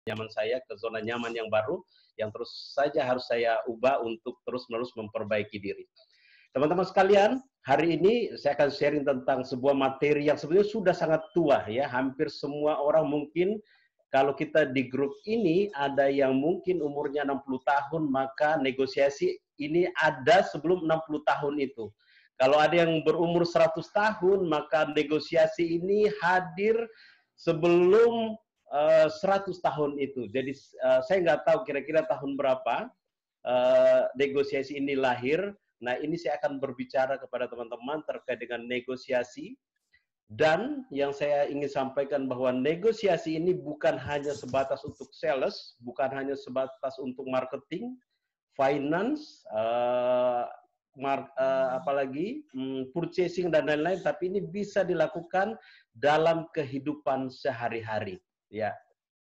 nyaman saya ke zona nyaman yang baru yang terus saja harus saya ubah untuk terus-menerus memperbaiki diri. Teman-teman sekalian, hari ini saya akan sharing tentang sebuah materi yang sebenarnya sudah sangat tua ya. Hampir semua orang mungkin kalau kita di grup ini ada yang mungkin umurnya 60 tahun, maka negosiasi ini ada sebelum 60 tahun itu. Kalau ada yang berumur 100 tahun, maka negosiasi ini hadir sebelum 100 tahun itu. Jadi saya nggak tahu kira-kira tahun berapa negosiasi ini lahir. Nah, ini saya akan berbicara kepada teman-teman terkait dengan negosiasi. Dan yang saya ingin sampaikan bahwa negosiasi ini bukan hanya sebatas untuk sales, bukan hanya sebatas untuk marketing, finance, apalagi purchasing dan lain-lain, tapi ini bisa dilakukan dalam kehidupan sehari-hari. Ya.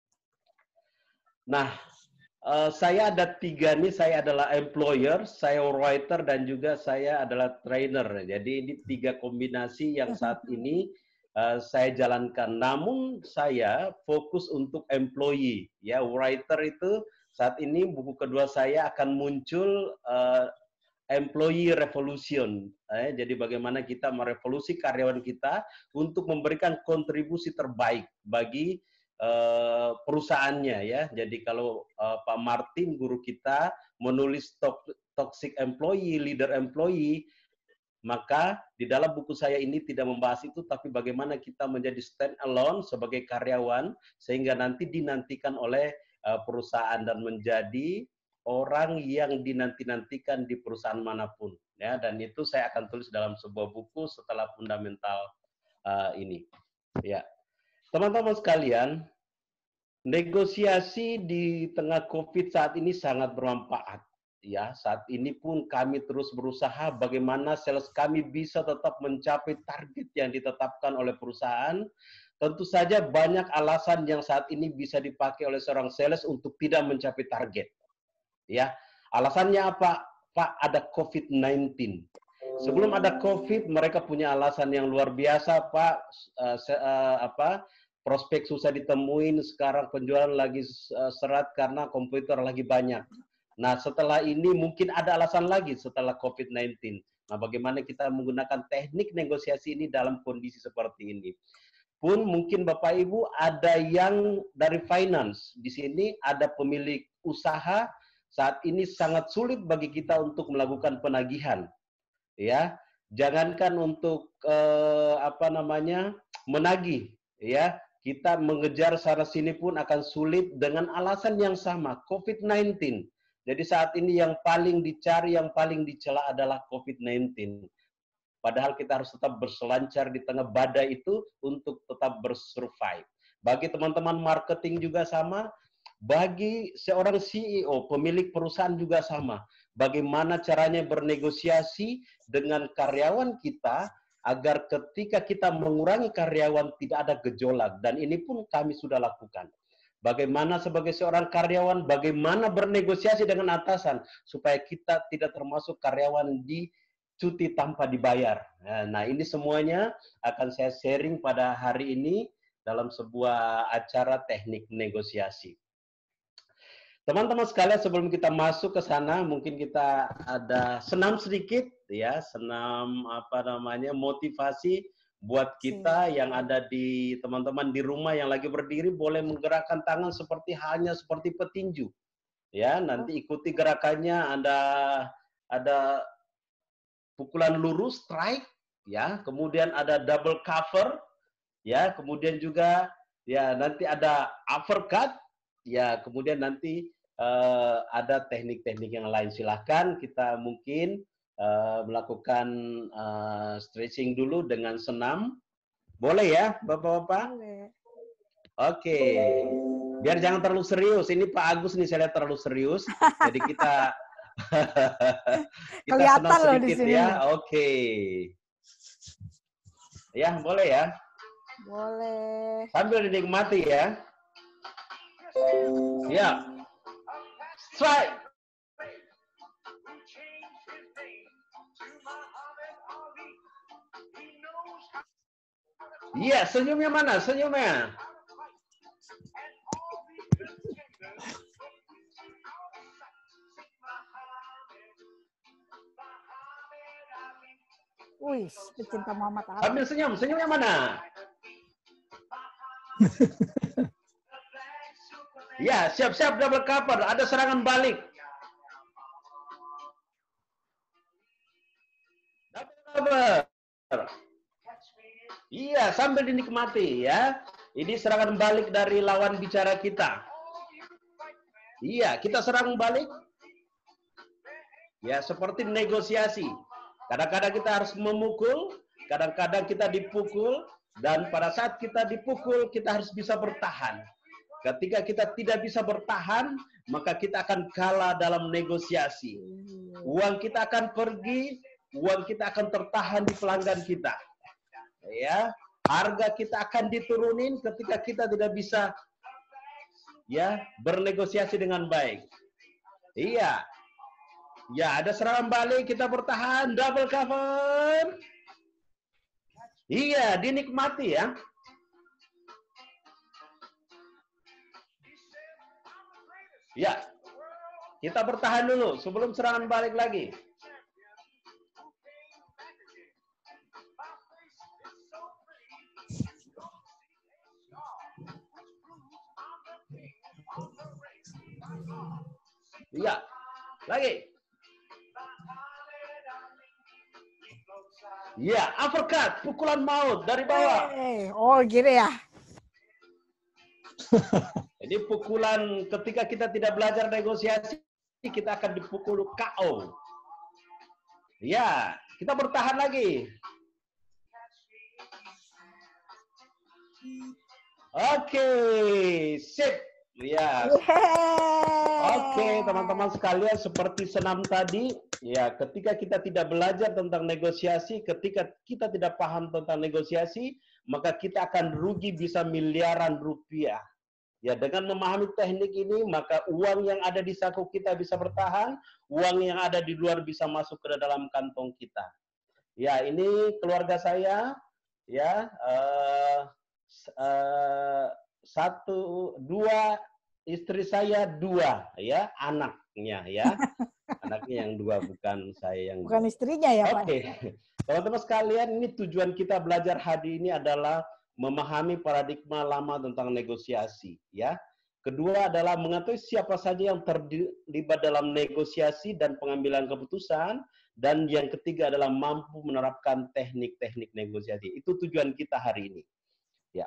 Nah, saya ada 3 nih, saya adalah employer, saya writer, dan juga saya adalah trainer. Jadi ini 3 kombinasi yang saat ini saya jalankan. Namun saya fokus untuk employee. Ya, writer itu saat ini buku kedua saya akan muncul employee revolution. Jadi bagaimana kita merevolusi karyawan kita untuk memberikan kontribusi terbaik bagi perusahaannya ya. Jadi kalau Pak Martin guru kita menulis toxic employee, leader employee, maka di dalam buku saya ini tidak membahas itu, tapi bagaimana kita menjadi stand alone sebagai karyawan sehingga nanti dinantikan oleh perusahaan dan menjadi orang yang dinanti-nantikan di perusahaan manapun ya. Dan itu saya akan tulis dalam sebuah buku setelah fundamental ini ya. Teman-teman sekalian, negosiasi di tengah COVID saat ini sangat bermanfaat. Ya, saat ini pun kami terus berusaha bagaimana sales kami bisa tetap mencapai target yang ditetapkan oleh perusahaan. Tentu saja banyak alasan yang saat ini bisa dipakai oleh seorang sales untuk tidak mencapai target. Ya, alasannya apa? Pak, ada COVID-19. Sebelum ada COVID, mereka punya alasan yang luar biasa, Pak. Prospek susah ditemuin, sekarang penjualan lagi serat karena komputer lagi banyak. Nah, setelah ini mungkin ada alasan lagi setelah COVID-19. Nah, bagaimana kita menggunakan teknik negosiasi ini dalam kondisi seperti ini. Pun mungkin Bapak Ibu ada yang dari finance. Di sini ada pemilik usaha, saat ini sangat sulit bagi kita untuk melakukan penagihan. Ya, jangankan untuk menagih, ya. Kita mengejar sana sini pun akan sulit dengan alasan yang sama, COVID-19. Jadi saat ini yang paling dicari, yang paling dicela adalah COVID-19. Padahal kita harus tetap berselancar di tengah badai itu untuk tetap bersurvive. Bagi teman-teman marketing juga sama, bagi seorang CEO, pemilik perusahaan juga sama. Bagaimana caranya bernegosiasi dengan karyawan kita agar ketika kita mengurangi karyawan tidak ada gejolak, dan ini pun kami sudah lakukan. Bagaimana sebagai seorang karyawan, bagaimana bernegosiasi dengan atasan supaya kita tidak termasuk karyawan di cuti tanpa dibayar. Nah, ini semuanya akan saya sharing pada hari ini dalam sebuah acara teknik negosiasi. Teman-teman sekalian, sebelum kita masuk ke sana, mungkin kita ada senam sedikit, ya, senam motivasi buat kita yang ada di teman-teman di rumah yang lagi berdiri, boleh menggerakkan tangan halnya seperti petinju, ya. Nanti ikuti gerakannya, ada pukulan lurus, strike, ya, kemudian ada double cover, ya, kemudian juga ya nanti ada uppercut, ya, kemudian nanti ada teknik-teknik yang lain. Silahkan kita mungkin melakukan stretching dulu dengan senam. Boleh ya, Bapak-Bapak? Oke. Biar jangan terlalu serius. Ini Pak Agus nih saya lihat terlalu serius. Jadi kita kita senam sedikit ya. Oke. Ya, boleh ya? Boleh. Sambil dinikmati ya. Ya. Strike. Iya, senyumnya mana? Senyumnya. Wih, pecinta Muhammad Ali. Sambil senyum, senyumnya mana? Ya, siap-siap double cover. Ada serangan balik. Double cover. Iya, sambil dinikmati ya. Ini serangan balik dari lawan bicara kita. Iya, kita serang balik. Ya, seperti negosiasi. Kadang-kadang kita harus memukul, kadang-kadang kita dipukul, dan pada saat kita dipukul, kita harus bisa bertahan. Ketika kita tidak bisa bertahan, maka kita akan kalah dalam negosiasi. Uang kita akan pergi, uang kita akan tertahan di pelanggan kita. Ya, harga kita akan diturunin ketika kita tidak bisa ya bernegosiasi dengan baik. Iya. Ya, ada serangan balik, kita bertahan, double cover. Iya, dinikmati ya. Ya, kita bertahan dulu sebelum serangan balik lagi. Iya, lagi. Ya, uppercut, pukulan maut dari bawah. Oh, gitu ya. Jadi pukulan ketika kita tidak belajar negosiasi, kita akan dipukul KO. Ya, kita bertahan lagi. Oke, sip. Ya. Oke, teman-teman sekalian, seperti senam tadi, ya, ketika kita tidak belajar tentang negosiasi, ketika kita tidak paham tentang negosiasi, maka kita akan rugi bisa miliaran rupiah. Ya, dengan memahami teknik ini, maka uang yang ada di saku kita bisa bertahan, uang yang ada di luar bisa masuk ke dalam kantong kita. Ya, ini keluarga saya, ya, istri saya 2, ya, anaknya, ya, anaknya yang 2, bukan saya yang. Bukan istrinya ya, Pak. Oke, teman-teman sekalian, ini tujuan kita belajar hari ini adalah memahami paradigma lama tentang negosiasi, ya. Kedua adalah mengetahui siapa saja yang terlibat dalam negosiasi dan pengambilan keputusan, dan yang ketiga adalah mampu menerapkan teknik-teknik negosiasi. Itu tujuan kita hari ini, ya.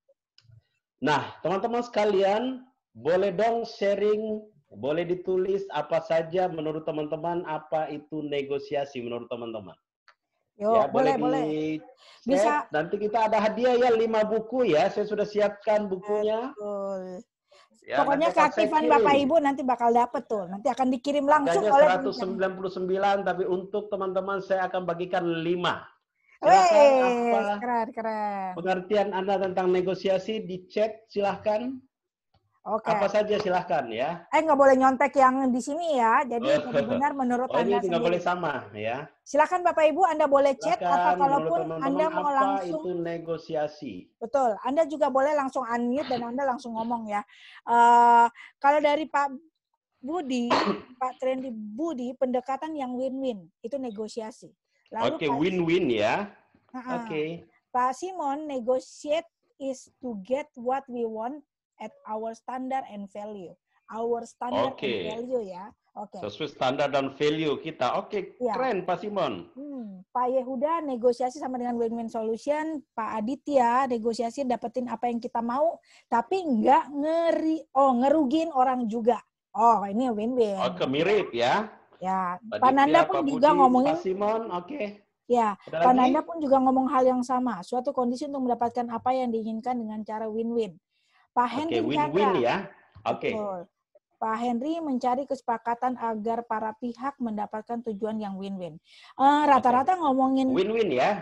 Nah, teman-teman sekalian, boleh dong sharing, boleh ditulis apa saja menurut teman-teman, apa itu negosiasi menurut teman-teman. Ya, boleh. Bisa. Nanti kita ada hadiah ya, 5 buku ya. Saya sudah siapkan bukunya. Betul. Ya, pokoknya keaktifan Bapak Ibu nanti bakal dapet tuh. Nanti akan dikirim langsung oleh 199, tapi untuk teman-teman saya akan bagikan 5. Silakan, keren. Pengertian Anda tentang negosiasi di chat, silahkan. Oke. Apa saja silahkan ya. Nggak boleh nyontek yang di sini ya. Jadi benar menurut Anda ini nggak boleh sama ya. Silahkan Bapak Ibu, Anda boleh chat atau kalaupun Anda mau langsung. Itu negosiasi. Betul. Anda juga boleh langsung unmute dan Anda langsung ngomong ya. Kalau dari Pak Budi, Pak Trendy Budi, pendekatan yang win-win itu negosiasi. Oke, win-win ya. Oke. Pak Simon, negotiate is to get what we want at our standard and value. Our standard and value ya. Oke. Sesuai standar dan value kita. Oke, ya. Keren Pak Simon. Pak Yehuda, negosiasi sama dengan win-win solution. Pak Aditya, negosiasi dapetin apa yang kita mau, tapi nggak ngerugiin orang juga. Oh, ini win-win. Oke, mirip ya. Ya, Pak Nanda pun juga ngomongin. Pak Simon, oke. Ya, Pak Nanda pun juga ngomong hal yang sama. Suatu kondisi untuk mendapatkan apa yang diinginkan dengan cara win-win. Pak Henry win-win ya. Oke. Pak Henry mencari kesepakatan agar para pihak mendapatkan tujuan yang win-win. Rata-rata ngomongin win-win ya.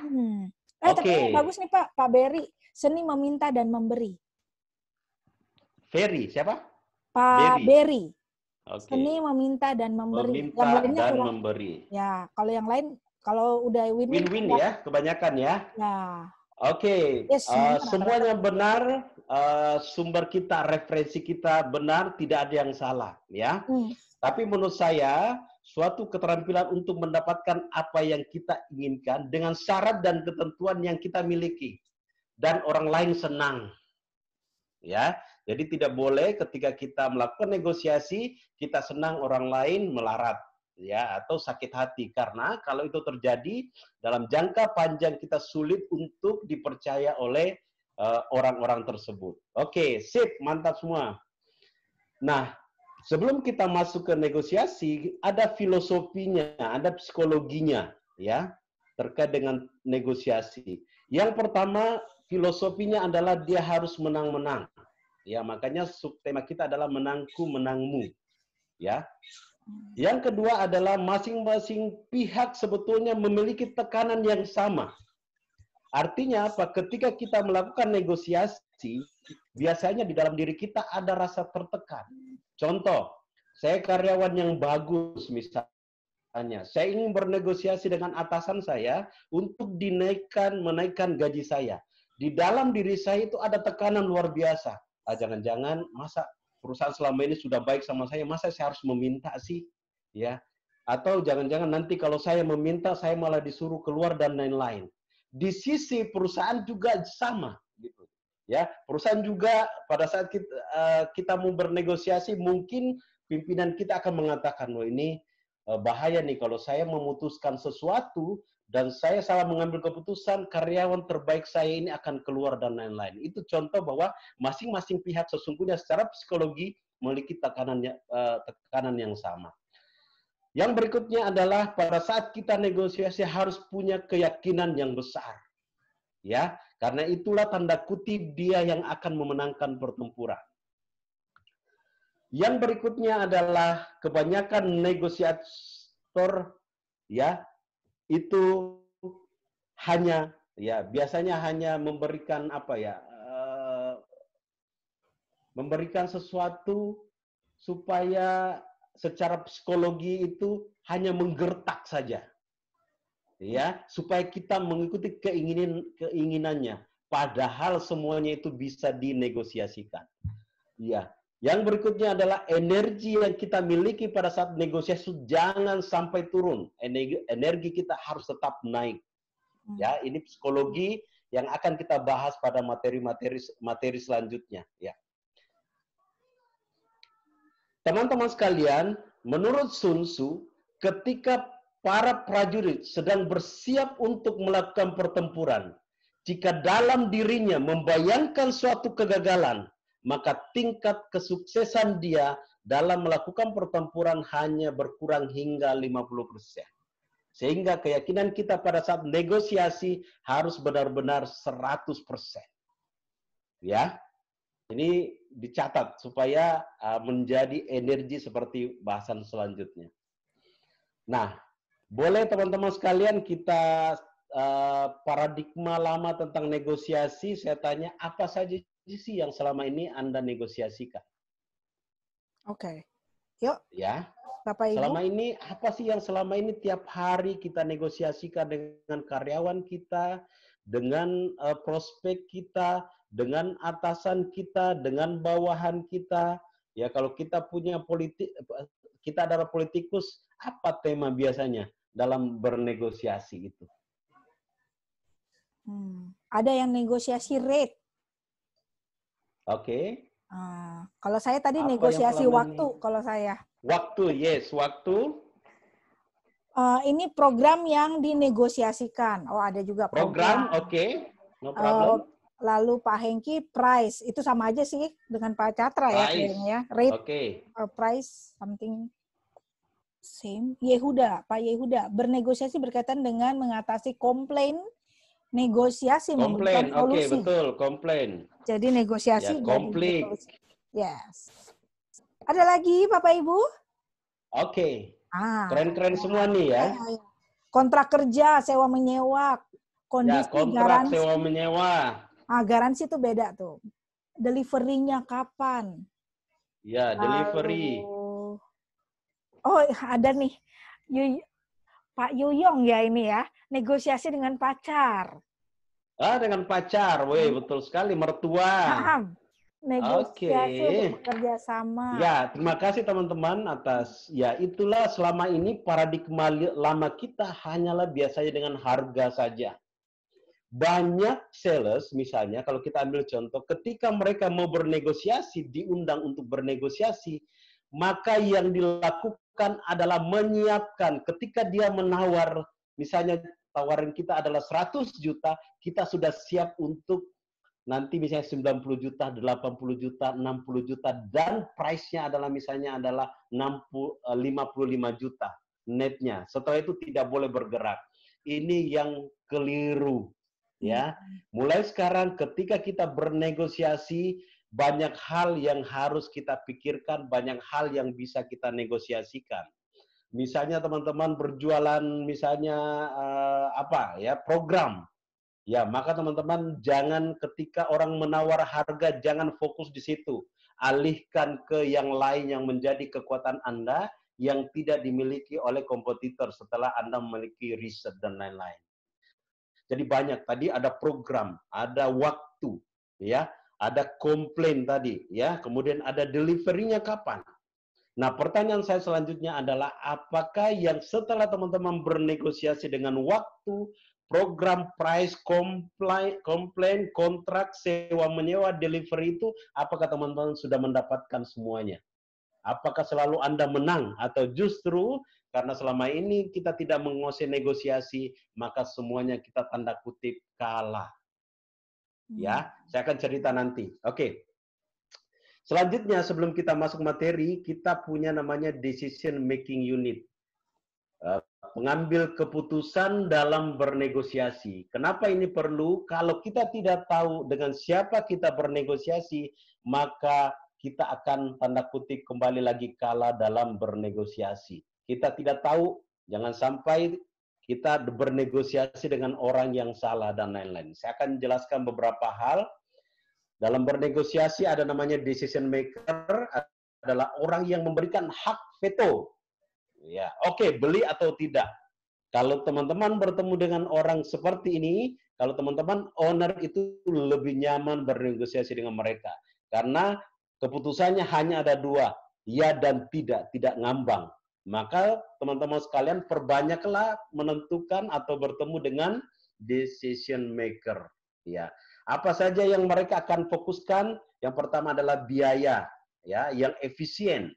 Tapi bagus nih Pak. Pak Berry, seni meminta dan memberi. Ferry siapa? Pak Berry. Seni meminta dan memberi. Meminta yang lainnya dan memberi. Ya, kalau yang lain, kalau udah win-win ya, kebanyakan ya. Ya, Oke, Yes, semuanya rata-rata. semuanya benar, sumber kita, referensi kita benar, tidak ada yang salah, ya. Hmm. Tapi menurut saya, suatu keterampilan untuk mendapatkan apa yang kita inginkan dengan syarat dan ketentuan yang kita miliki dan orang lain senang, ya. Jadi tidak boleh ketika kita melakukan negosiasi kita senang orang lain melarat, ya, atau sakit hati, karena kalau itu terjadi dalam jangka panjang kita sulit untuk dipercaya oleh orang-orang tersebut. Oke, sip, mantap semua. Nah, sebelum kita masuk ke negosiasi, ada filosofinya, ada psikologinya, ya, terkait dengan negosiasi. Yang pertama, filosofinya adalah dia harus menang-menang. Ya, makanya subtema kita adalah menangku menangmu, ya. Yang kedua adalah masing-masing pihak sebetulnya memiliki tekanan yang sama. Artinya apa? Ketika kita melakukan negosiasi, biasanya di dalam diri kita ada rasa tertekan. Contoh, saya karyawan yang bagus misalnya, saya ingin bernegosiasi dengan atasan saya untuk menaikkan gaji saya. Di dalam diri saya itu ada tekanan luar biasa. Jangan-jangan masa perusahaan selama ini sudah baik sama saya, masa saya harus meminta sih, ya? Atau jangan-jangan nanti kalau saya meminta, saya malah disuruh keluar dan lain-lain. Di sisi perusahaan juga sama, gitu. Ya, perusahaan juga pada saat kita mau bernegosiasi, mungkin pimpinan kita akan mengatakan, "Loh, ini bahaya nih kalau saya memutuskan sesuatu dan saya salah mengambil keputusan, karyawan terbaik saya ini akan keluar dan lain-lain." Itu contoh bahwa masing-masing pihak sesungguhnya secara psikologi memiliki tekanan yang sama. Yang berikutnya adalah pada saat kita negosiasi harus punya keyakinan yang besar. Ya, karena itulah tanda kutip dia yang akan memenangkan pertempuran. Yang berikutnya adalah kebanyakan negosiator, ya, itu biasanya hanya memberikan memberikan sesuatu supaya secara psikologi itu hanya menggertak saja, ya, supaya kita mengikuti keinginannya, padahal semuanya itu bisa dinegosiasikan, ya. Yang berikutnya adalah energi yang kita miliki pada saat negosiasi jangan sampai turun, energi kita harus tetap naik, ya. Ini psikologi yang akan kita bahas pada materi selanjutnya, ya. Teman-teman sekalian, menurut Sun Tzu, ketika para prajurit sedang bersiap untuk melakukan pertempuran, jika dalam dirinya membayangkan suatu kegagalan, maka tingkat kesuksesan dia dalam melakukan pertempuran hanya berkurang hingga 50%. Sehingga keyakinan kita pada saat negosiasi harus benar-benar 100%. Ya. Ini dicatat supaya menjadi energi seperti bahasan selanjutnya. Nah, boleh teman-teman sekalian kita paradigma lama tentang negosiasi, saya tanya apa saja sih yang selama ini Anda negosiasikan? Oke. Yuk, Ya. Bapak Ibu. Selama ini apa sih yang selama ini tiap hari kita negosiasikan dengan karyawan kita, dengan prospek kita, dengan atasan kita, dengan bawahan kita. Ya, kalau kita punya kita adalah politikus, apa tema biasanya dalam bernegosiasi itu? Ada yang negosiasi rate. Oke. Kalau saya tadi Apa negosiasi waktu, ini? kalau saya. Waktu, yes, waktu. Ini program yang dinegosiasikan. Oh, ada juga Program, program. oke. No problem. Lalu Pak Hengki, price. Itu sama aja sih dengan Pak Catra ya kayaknya. Rate, price, something same. Pak Yehuda, bernegosiasi berkaitan dengan mengatasi komplain, negosiasi memberikan solusi. Oke, betul, komplain. Jadi negosiasi ya, konflik. Yes. Ada lagi Bapak Ibu? Oke. Keren-keren semua nih ya. Kontrak kerja, sewa menyewa, kondisi kontrak garansi. sewa menyewa. Garansi itu beda tuh. Delivery-nya kapan? Ya, delivery. Oh, ada nih. Pak Yuyong ya ini ya. Negosiasi dengan pacar. Dengan pacar, weh, betul sekali, mertua. Paham. Negosiasi untuk Oke. bekerja sama. Ya, terima kasih teman-teman atas, ya itulah selama ini paradigma lama kita hanyalah biasanya dengan harga saja. Banyak sales misalnya, kalau kita ambil contoh, ketika mereka mau bernegosiasi, diundang untuk bernegosiasi, maka yang dilakukan adalah menyiapkan ketika dia menawar, misalnya tawaran kita adalah 100 juta, kita sudah siap untuk nanti misalnya 90 juta, 80 juta, 60 juta, dan price-nya adalah misalnya adalah 55 juta netnya. Setelah itu tidak boleh bergerak. Ini yang keliru. Ya, mulai sekarang ketika kita bernegosiasi, banyak hal yang harus kita pikirkan, banyak hal yang bisa kita negosiasikan. Misalnya teman-teman berjualan misalnya apa ya, program. Ya, maka teman-teman jangan ketika orang menawar harga, jangan fokus di situ. Alihkan ke yang lain yang menjadi kekuatan Anda yang tidak dimiliki oleh kompetitor setelah Anda memiliki riset dan lain-lain. Jadi banyak tadi ada program, ada waktu, ya, ada komplain tadi, ya, kemudian ada deliverynya kapan. Nah, pertanyaan saya selanjutnya adalah apakah yang setelah teman-teman bernegosiasi dengan waktu, program, price, komplain, kontrak, sewa menyewa, delivery itu, apakah teman-teman sudah mendapatkan semuanya? Apakah selalu Anda menang atau justru karena selama ini kita tidak menguasai negosiasi, maka semuanya kita tanda kutip kalah. Ya, saya akan cerita nanti. Oke. Selanjutnya, sebelum kita masuk materi, kita punya namanya decision making unit. Pengambil keputusan dalam bernegosiasi. Kenapa ini perlu? Kalau kita tidak tahu dengan siapa kita bernegosiasi, maka kita akan tanda kutip kembali lagi kalah dalam bernegosiasi. Kita tidak tahu, jangan sampai kita bernegosiasi dengan orang yang salah dan lain-lain. Saya akan jelaskan beberapa hal. Dalam bernegosiasi ada namanya decision maker, adalah orang yang memberikan hak veto. Ya, oke, beli atau tidak. Kalau teman-teman bertemu dengan orang seperti ini, kalau teman-teman owner itu lebih nyaman bernegosiasi dengan mereka. Karena keputusannya hanya ada dua, ya dan tidak, tidak ngambang. Maka teman-teman sekalian perbanyaklah menentukan atau bertemu dengan decision maker. Ya, apa saja yang mereka akan fokuskan? Yang pertama adalah biaya, ya, yang efisien,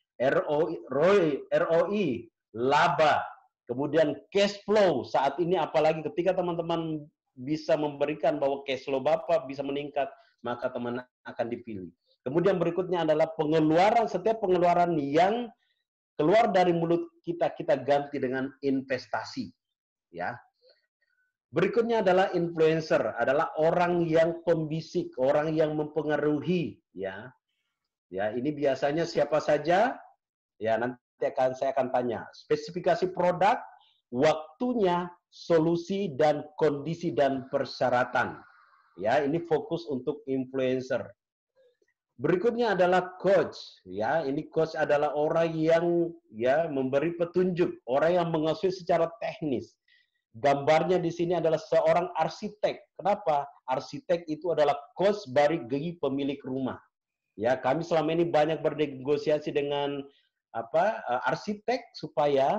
ROI, laba, kemudian cash flow. Saat ini apalagi ketika teman-teman bisa memberikan bahwa cash flow Bapak bisa meningkat, maka teman akan dipilih. Kemudian berikutnya adalah pengeluaran, setiap pengeluaran yang keluar dari mulut kita, kita ganti dengan investasi. Ya. Berikutnya adalah influencer, adalah orang yang pembisik, orang yang mempengaruhi. Ya, ya ini biasanya siapa saja? Ya, nanti saya akan tanya. Spesifikasi produk, waktunya, solusi, dan kondisi dan persyaratan. Ya, ini fokus untuk influencer. Berikutnya adalah coach. Ya, ini coach adalah orang yang ya memberi petunjuk, orang yang mengasuh secara teknis. Gambarnya di sini adalah seorang arsitek. Kenapa? Arsitek itu adalah coach bagi pemilik rumah. Ya, kami selama ini banyak bernegosiasi dengan arsitek supaya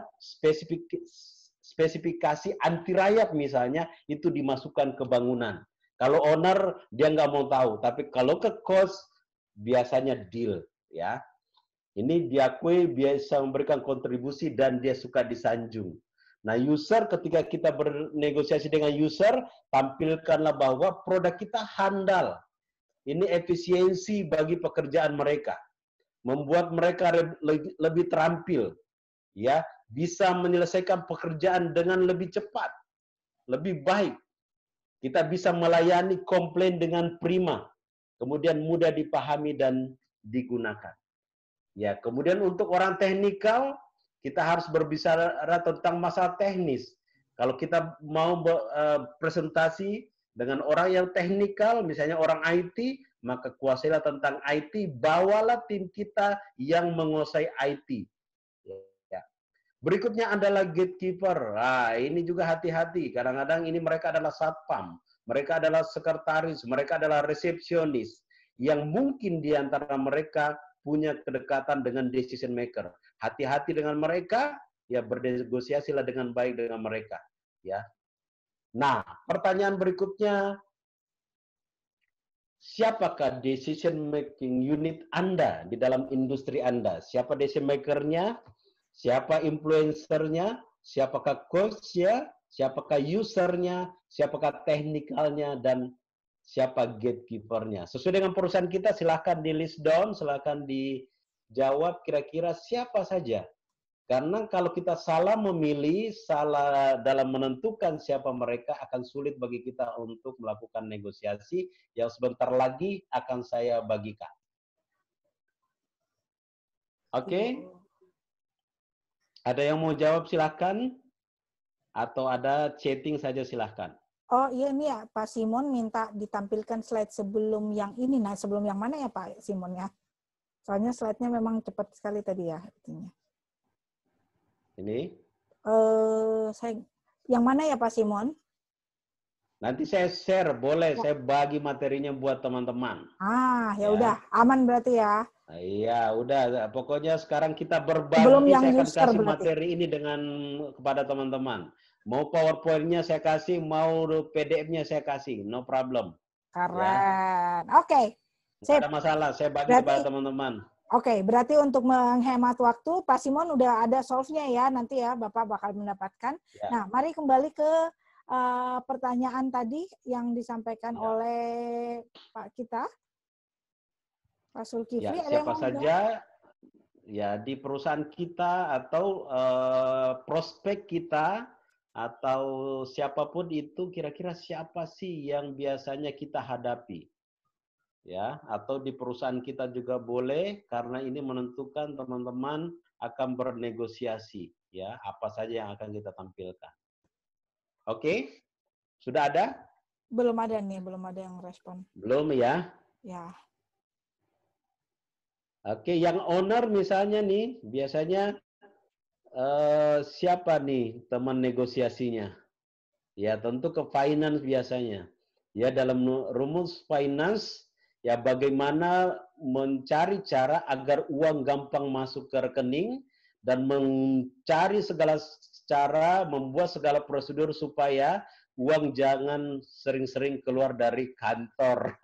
spesifikasi anti rayap misalnya itu dimasukkan ke bangunan. Kalau owner dia nggak mau tahu, tapi kalau ke cost biasanya deal, ya. Ini diakui biasa memberikan kontribusi dan dia suka disanjung. Nah, user ketika kita bernegosiasi dengan user, tampilkanlah bahwa produk kita handal. Ini efisiensi bagi pekerjaan mereka, membuat mereka lebih terampil, ya, bisa menyelesaikan pekerjaan dengan lebih cepat, lebih baik. Kita bisa melayani komplain dengan prima, kemudian mudah dipahami dan digunakan. Ya, kemudian untuk orang teknikal, kita harus berbicara tentang masalah teknis. Kalau kita mau presentasi dengan orang yang teknikal, misalnya orang IT, maka kuasailah tentang IT, bawalah tim kita yang menguasai IT. Ya. Berikutnya adalah gatekeeper. Nah, ini juga hati-hati. Kadang-kadang ini mereka adalah satpam. mereka adalah sekretaris, mereka adalah resepsionis, yang mungkin di antara mereka punya kedekatan dengan decision maker. Hati-hati dengan mereka, ya bernegosiasilah dengan baik dengan mereka. Ya. Nah, pertanyaan berikutnya, siapakah decision making unit Anda di dalam industri Anda? Siapa decision maker-nya? Siapa influencer-nya? Siapakah coach-nya? Siapakah user-nya? Siapakah teknikalnya? Dan siapa gatekeeper-nya? Sesuai dengan perusahaan kita, silahkan di list down, silahkan dijawab kira-kira siapa saja. Karena kalau kita salah memilih, salah dalam menentukan siapa mereka, akan sulit bagi kita untuk melakukan negosiasi yang sebentar lagi akan saya bagikan. Oke? Ada yang mau jawab silahkan. Atau ada chatting saja silahkan. Oh iya ini ya, Pak Simon minta ditampilkan slide sebelum yang ini. Nah sebelum yang mana ya Pak Simon ya? Soalnya slide-nya memang cepat sekali tadi ya. Ini? Yang mana ya Pak Simon? Nanti saya share, boleh. Saya bagi materinya buat teman-teman. Ya udah, aman berarti ya. Iya, udah. Pokoknya sekarang kita berbagi, saya akan kasih materi ini kepada teman-teman. Mau PowerPoint-nya saya kasih, mau PDF-nya saya kasih, no problem. Keren. Ya. Oke. Tidak ada masalah, saya bagi kepada teman-teman. Oke, berarti untuk menghemat waktu, Pak Simon udah ada solve-nya ya, nanti ya Bapak bakal mendapatkan. Ya. Nah, mari kembali ke pertanyaan tadi yang disampaikan oleh Pak kita, Pak Zulkifli. Ya, siapa saja ya di perusahaan kita atau prospek kita atau siapapun itu, kira-kira siapa sih yang biasanya kita hadapi? Ya, atau di perusahaan kita juga boleh, karena ini menentukan teman-teman akan bernegosiasi, ya, apa saja yang akan kita tampilkan. Oke? Sudah ada? Belum ada nih, belum ada yang respon. Belum ya? Ya. Oke, yang owner misalnya nih, biasanya siapa nih teman negosiasinya? Ya, tentu ke finance biasanya. Ya, dalam rumus finance, ya bagaimana mencari cara agar uang gampang masuk ke rekening dan mencari segala cara, membuat segala prosedur supaya uang jangan sering-sering keluar dari kantor.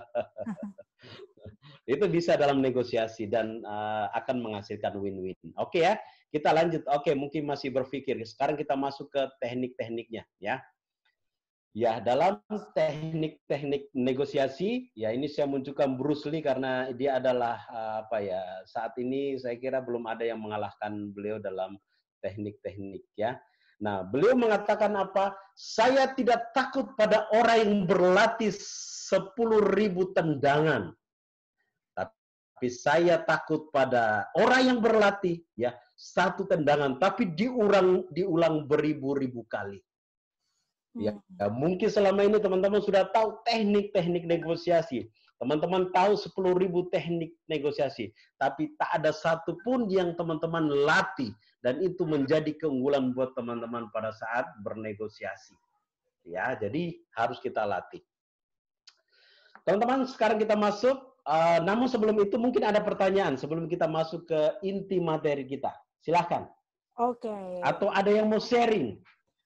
Itu bisa dalam negosiasi dan akan menghasilkan win-win. Oke ya, kita lanjut. Oke, mungkin masih berpikir. Sekarang kita masuk ke teknik-tekniknya ya. Ya, dalam teknik-teknik negosiasi, ya ini saya munculkan Bruce Lee karena dia adalah saat ini saya kira belum ada yang mengalahkan beliau dalam teknik-teknik ya. Nah, beliau mengatakan apa? Saya tidak takut pada orang yang berlatih 10.000 tendangan. Tapi saya takut pada orang yang berlatih ya 1 tendangan tapi diulang beribu-ribu kali. Ya, mungkin selama ini teman-teman sudah tahu teknik-teknik negosiasi. Teman-teman tahu 10.000 teknik negosiasi, tapi tak ada satupun yang teman-teman latih dan itu menjadi keunggulan buat teman-teman pada saat bernegosiasi. Ya, jadi harus kita latih. Teman-teman, sekarang kita masuk. Namun sebelum itu mungkin ada pertanyaan sebelum kita masuk ke inti materi kita. Silahkan. Oke. Atau ada yang mau sharing?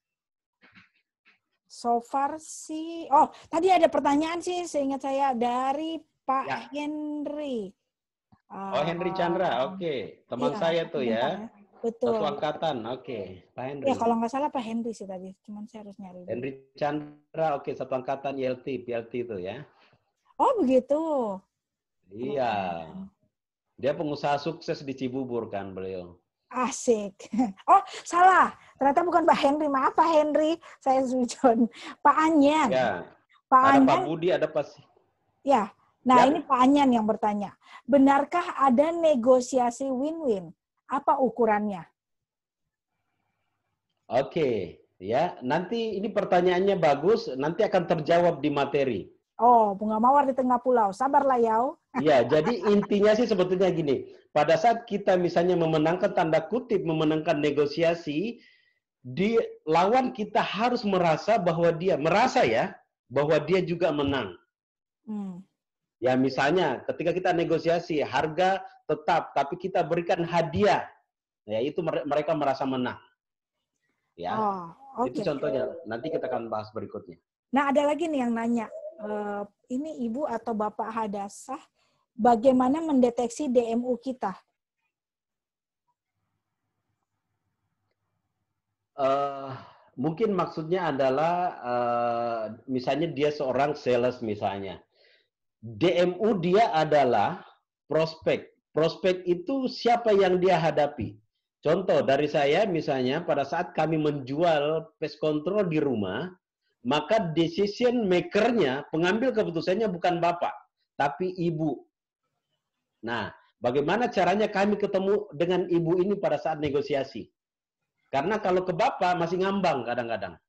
So far sih, tadi ada pertanyaan sih seingat saya dari Pak Henry. Henry Chandra, oke. Teman saya tuh ya. Betul. Satu angkatan, oke. Pak Henry. Ya kalau nggak salah Pak Henry sih tadi, cuman saya harus nyari. Henry Chandra, oke, satu angkatan PLT itu ya. Oh begitu. Iya. Dia pengusaha sukses di Cibubur kan beliau. Asik. Oh, salah. Ternyata bukan Pak Henry. Maaf Pak Henry. Saya Sujon. Pak Anyan. Ya. Pak ada Anyan. Pak Budi, ada Pak... Ya. Nah, ini Pak Anyan yang bertanya. Benarkah ada negosiasi win-win? Apa ukurannya? Oke. Ya, nanti ini pertanyaannya bagus. Nanti akan terjawab di materi. Oh, bunga mawar di tengah pulau. Sabarlah, Yau. Ya, jadi intinya sih sebetulnya gini. Pada saat kita misalnya memenangkan tanda kutip, memenangkan negosiasi, di lawan kita harus merasa bahwa dia, merasa ya, bahwa dia juga menang. Ya misalnya ketika kita negosiasi harga tetap, tapi kita berikan hadiah, ya itu mereka merasa menang. Ya, itu contohnya. Nanti kita akan bahas berikutnya. Nah ada lagi nih yang nanya, ini Ibu atau Bapak Hadasah, bagaimana mendeteksi DMU kita? Mungkin maksudnya adalah misalnya dia seorang sales misalnya. DMU dia adalah prospek. Prospek itu siapa yang dia hadapi. Contoh dari saya misalnya pada saat kami menjual pest control di rumah, maka decision maker-nya, pengambil keputusannya bukan bapak, tapi ibu. Nah, bagaimana caranya kami ketemu dengan ibu ini pada saat negosiasi? Karena kalau ke bapak masih ngambang kadang-kadang.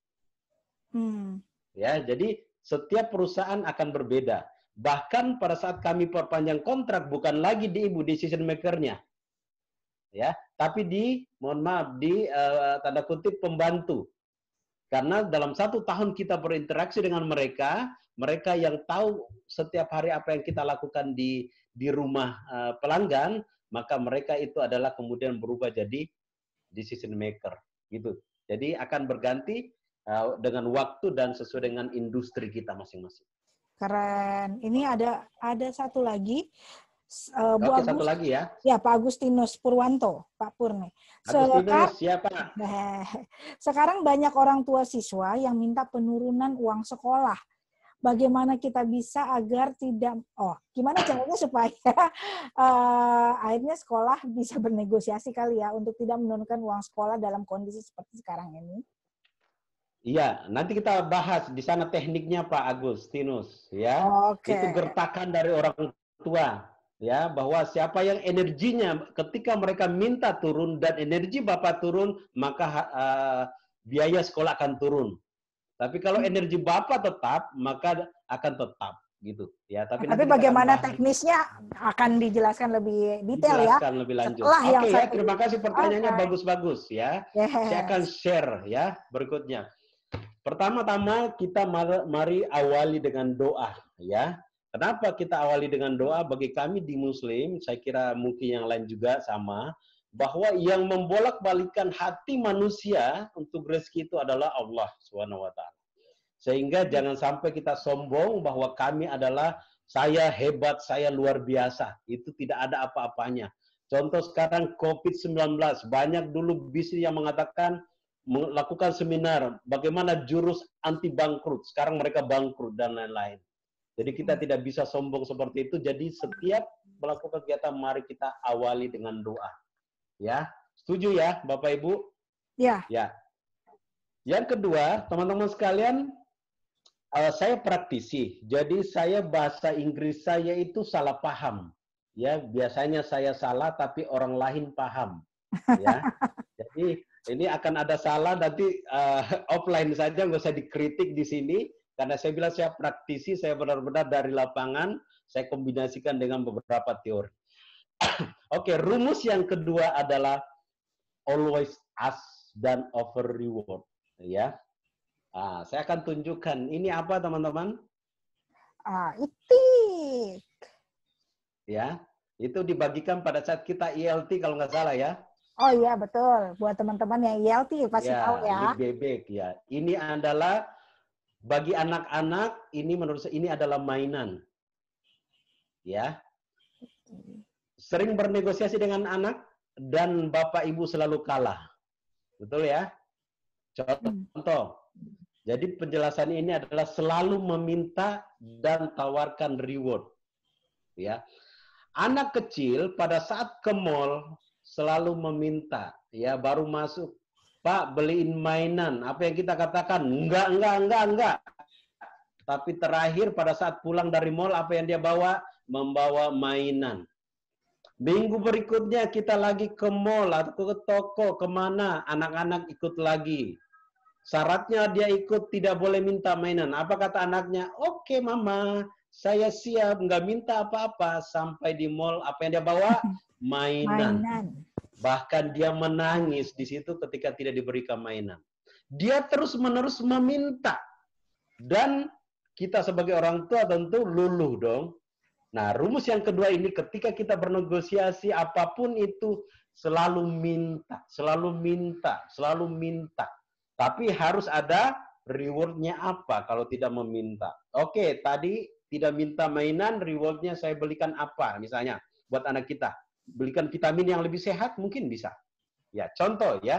Ya, jadi setiap perusahaan akan berbeda. Bahkan pada saat kami perpanjang kontrak bukan lagi di ibu decision maker-nya. Ya, tapi di mohon maaf di tanda kutip pembantu. Karena dalam 1 tahun kita berinteraksi dengan mereka, mereka yang tahu setiap hari apa yang kita lakukan di rumah pelanggan, maka mereka itu adalah kemudian berubah jadi decision maker gitu. Jadi akan berganti dengan waktu dan sesuai dengan industri kita masing-masing. Keren. Ini ada satu lagi. Oke, satu lagi ya. Ya, Pak Agustinus Purwanto, Pak Pur nih. Agustinus, siapa? Sekarang banyak orang tua siswa yang minta penurunan uang sekolah. Bagaimana kita bisa agar tidak, gimana caranya supaya akhirnya sekolah bisa bernegosiasi kali ya untuk tidak menurunkan uang sekolah dalam kondisi seperti sekarang ini? Iya, nanti kita bahas di sana tekniknya Pak Agustinus, ya. Itu gertakan dari orang tua, ya, bahwa siapa yang energinya ketika mereka minta turun dan energi Bapak turun, maka biaya sekolah akan turun. Tapi kalau energi Bapak tetap, maka akan tetap gitu, ya. Tapi bagaimana teknisnya akan dijelaskan lebih detail ya. Dijelaskan lebih lanjut. Oke ya, terima kasih pertanyaannya bagus-bagus ya. Saya akan share ya berikutnya. Pertama-tama kita mari awali dengan doa ya. Kenapa kita awali dengan doa? Bagi kami di Muslim, saya kira mungkin yang lain juga sama, bahwa yang membolak-balikan hati manusia untuk rezeki itu adalah Allah SWT. Sehingga jangan sampai kita sombong bahwa kami adalah saya hebat, saya luar biasa. Itu tidak ada apa-apanya. Contoh sekarang COVID-19, banyak dulu bisnis yang mengatakan melakukan seminar bagaimana jurus anti bangkrut. Sekarang mereka bangkrut dan lain-lain. Jadi kita tidak bisa sombong seperti itu. Jadi setiap melakukan kegiatan mari kita awali dengan doa. Ya, setuju ya Bapak Ibu? Ya. Ya. Yang kedua, teman-teman sekalian, saya praktisi. Jadi saya bahasa Inggris saya itu salah paham. Ya, biasanya saya salah tapi orang lain paham. Ya. Jadi ini akan ada salah nanti offline saja, nggak usah dikritik di sini karena saya bilang saya praktisi, saya benar-benar dari lapangan, saya kombinasikan dengan beberapa teori. Oke, rumus yang kedua adalah always ask dan over reward, ya. Saya akan tunjukkan ini apa teman-teman? Itik. Ya, itu dibagikan pada saat kita ILT kalau nggak salah ya. Oh iya betul, buat teman-teman yang ILT pasti tahu ya. Bebek ya. Ini adalah bagi anak-anak, ini menurut saya ini adalah mainan. Ya. Sering bernegosiasi dengan anak dan bapak ibu selalu kalah. Betul ya? Contoh. Jadi penjelasan ini adalah selalu meminta dan tawarkan reward. Ya. Anak kecil pada saat ke mall selalu meminta, ya baru masuk, Pak beliin mainan. Apa yang kita katakan? Enggak. Tapi terakhir pada saat pulang dari mall, apa yang dia bawa? Membawa mainan. Minggu berikutnya kita lagi ke mall atau ke toko, kemana? Anak-anak ikut lagi. Syaratnya dia ikut tidak boleh minta mainan. Apa kata anaknya? Oke mama, saya siap, nggak minta apa-apa. Sampai di mall, apa yang dia bawa? Mainan. Bahkan dia menangis di situ ketika tidak diberikan mainan. Dia terus-menerus meminta. Dan kita sebagai orang tua tentu luluh dong. Nah, rumus yang kedua ini ketika kita bernegosiasi apapun itu selalu minta, selalu minta, selalu minta. Tapi harus ada rewardnya apa kalau tidak meminta. Oke, tadi tidak minta mainan, rewardnya saya belikan apa misalnya buat anak kita. Belikan vitamin yang lebih sehat mungkin bisa. Ya, contoh ya.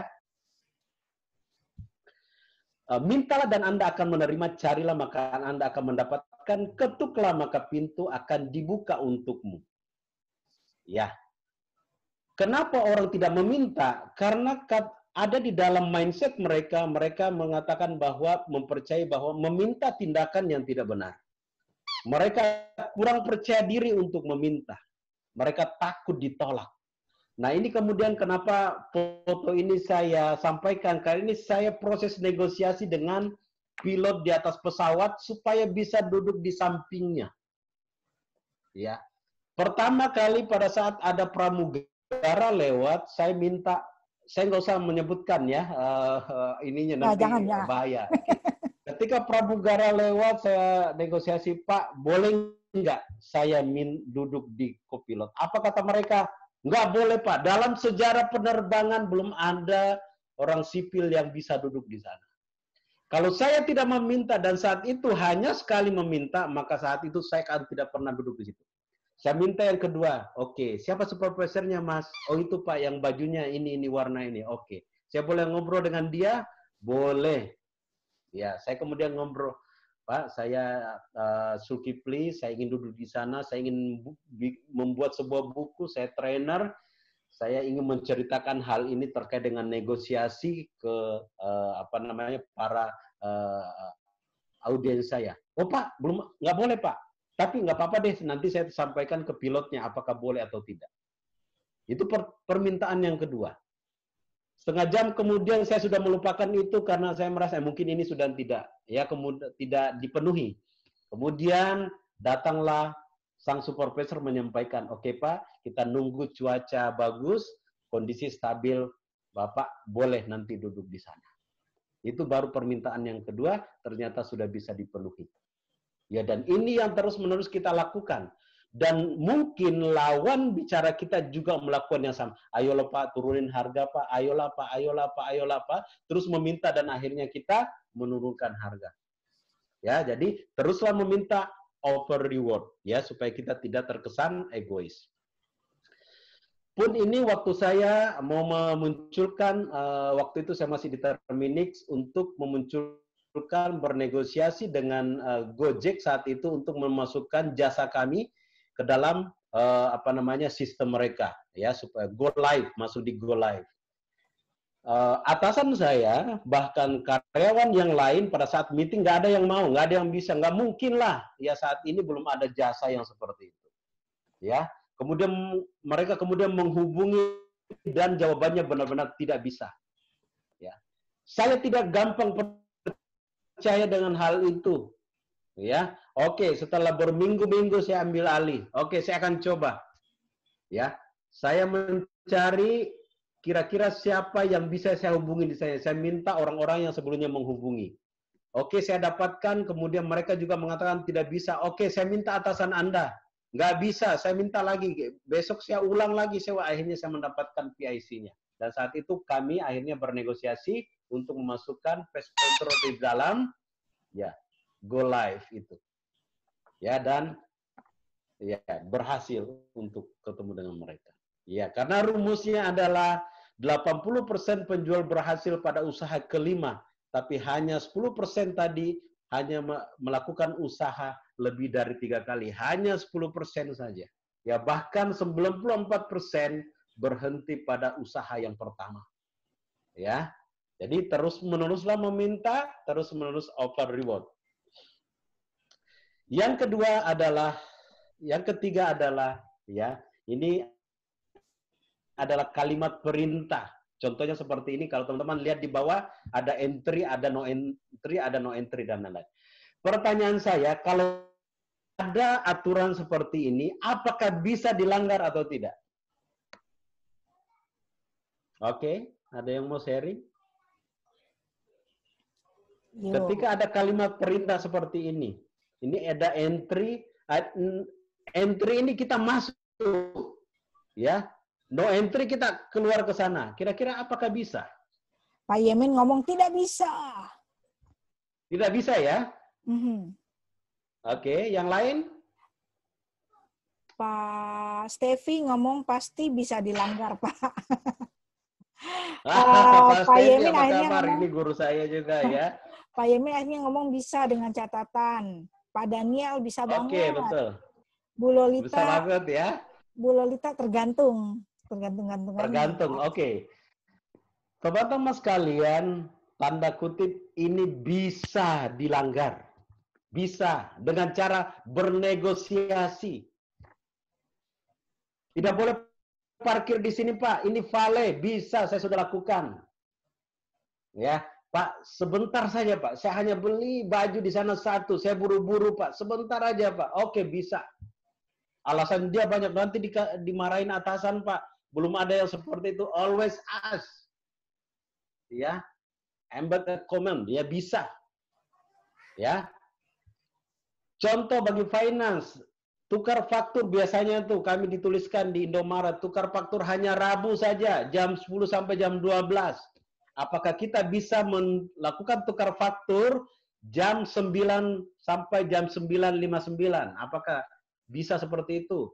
Mintalah dan Anda akan menerima, carilah maka Anda akan mendapatkan, ketuklah maka pintu akan dibuka untukmu. Ya. Kenapa orang tidak meminta? Karena ada di dalam mindset mereka, mereka mengatakan bahwa mempercayai bahwa meminta tindakan yang tidak benar. Mereka kurang percaya diri untuk meminta. Mereka takut ditolak. Nah, ini kemudian kenapa foto ini saya sampaikan. Kali ini saya proses negosiasi dengan pilot di atas pesawat supaya bisa duduk di sampingnya. Ya. Pertama kali pada saat ada pramugara lewat, saya minta, saya nggak usah menyebutkan ya, ininya nanti jangan, ya. bahaya. Ketika pramugara lewat, saya negosiasi, Pak, boleh nggak saya duduk di kopilot? Apa kata mereka? Nggak boleh, Pak. Dalam sejarah penerbangan belum ada orang sipil yang bisa duduk di sana. Kalau saya tidak meminta dan saat itu hanya sekali meminta, maka saat itu saya akan tidak pernah duduk di situ. Saya minta yang kedua. Oke, siapa supervisornya, Mas? Oh, itu Pak, yang bajunya ini warna ini. Oke. Saya boleh ngobrol dengan dia? Boleh. Ya, saya kemudian ngobrol. Pak, saya Zulkifli, saya ingin duduk di sana, saya ingin membuat sebuah buku, saya trainer, saya ingin menceritakan hal ini terkait dengan negosiasi ke para audiens saya. Oh Pak, belum, nggak boleh Pak, tapi nggak apa-apa deh, nanti saya sampaikan ke pilotnya apakah boleh atau tidak. Itu permintaan yang kedua. Setengah jam kemudian saya sudah melupakan itu karena saya merasa mungkin ini sudah kemudian tidak dipenuhi. Kemudian datanglah sang supervisor menyampaikan, oke Pak, kita nunggu cuaca bagus, kondisi stabil, Bapak boleh nanti duduk di sana. Itu baru permintaan yang kedua, ternyata sudah bisa dipenuhi. Ya, dan ini yang terus-menerus kita lakukan. Dan mungkin lawan bicara kita juga melakukan yang sama. Ayolah Pak, turunin harga Pak, ayolah Pak, ayolah Pak, ayolah Pak. Terus meminta dan akhirnya kita menurunkan harga. Ya, jadi teruslah meminta over reward ya supaya kita tidak terkesan egois. Pun ini waktu saya mau memunculkan, waktu itu saya masih di Terminix untuk memunculkan bernegosiasi dengan Gojek saat itu untuk memasukkan jasa kami ke dalam sistem mereka ya supaya go live, masuk di go live. Atasan saya bahkan karyawan yang lain pada saat meeting nggak ada yang mau, nggak ada yang bisa, nggak mungkin lah ya saat ini belum ada jasa yang seperti itu ya. Kemudian mereka kemudian menghubungi dan jawabannya benar-benar tidak bisa ya. Saya tidak gampang percaya dengan hal itu ya. Oke, setelah berminggu-minggu saya ambil alih. Oke, saya akan coba. Ya. Saya mencari kira-kira siapa yang bisa saya hubungi di saya. Saya minta orang-orang yang sebelumnya menghubungi. Oke, saya dapatkan, kemudian mereka juga mengatakan tidak bisa. Oke, saya minta atasan Anda. Nggak bisa, saya minta lagi. Besok saya ulang lagi, akhirnya saya mendapatkan PIC-nya. Dan saat itu kami akhirnya bernegosiasi untuk memasukkan pest control di dalam ya go live itu. Ya, dan ya berhasil untuk ketemu dengan mereka. Ya, karena rumusnya adalah 80% penjual berhasil pada usaha kelima, tapi hanya 10% tadi hanya melakukan usaha lebih dari 3 kali. Hanya 10% saja. Ya, bahkan 94% berhenti pada usaha yang pertama. Ya. Jadi terus-meneruslah meminta, terus-menerus offer reward. Yang ketiga adalah ya, ini adalah kalimat perintah. Contohnya seperti ini, kalau teman-teman lihat di bawah ada entry, ada no entry dan lain-lain. Pertanyaan saya, kalau ada aturan seperti ini, apakah bisa dilanggar atau tidak? Oke, ada yang mau sharing? Ketika ada kalimat perintah seperti ini, Ini ada entry, entry ini kita masuk, ya. No entry kita keluar ke sana. Kira-kira apakah bisa? Pak Yemin ngomong tidak bisa. Tidak bisa ya? Mhm. Oke, yang lain? Pak Stevi ngomong pasti bisa dilanggar, Pak. Pak Pak Stevi, Yemin apa akhirnya kabar? ngomong, Ini guru saya juga ya. Pak Yemin akhirnya ngomong bisa dengan catatan. Pak Daniel bisa Oke, banget. betul. Bu Bisa Lolita, banget ya. Bu Lolita tergantung gantungannya. Tergantung. Oke. Teman-teman sekalian, tanda kutip ini bisa dilanggar. Bisa dengan cara bernegosiasi. Tidak boleh parkir di sini, Pak. Ini vale, bisa saya sudah lakukan. Ya, Pak, sebentar saja, Pak. Saya hanya beli baju di sana satu. Saya buru-buru, Pak. Sebentar aja, Pak. Oke, bisa. Alasan dia banyak, nanti dimarahin atasan, Pak. Belum ada yang seperti itu. Always ask. Ya, embed a comment. Ya, bisa. Ya. Contoh bagi finance. Tukar faktur biasanya tuh kami dituliskan di Indomaret, tukar faktur hanya Rabu saja, jam 10 sampai jam 12. Apakah kita bisa melakukan tukar faktur jam 9 sampai jam 9:59? Apakah bisa seperti itu?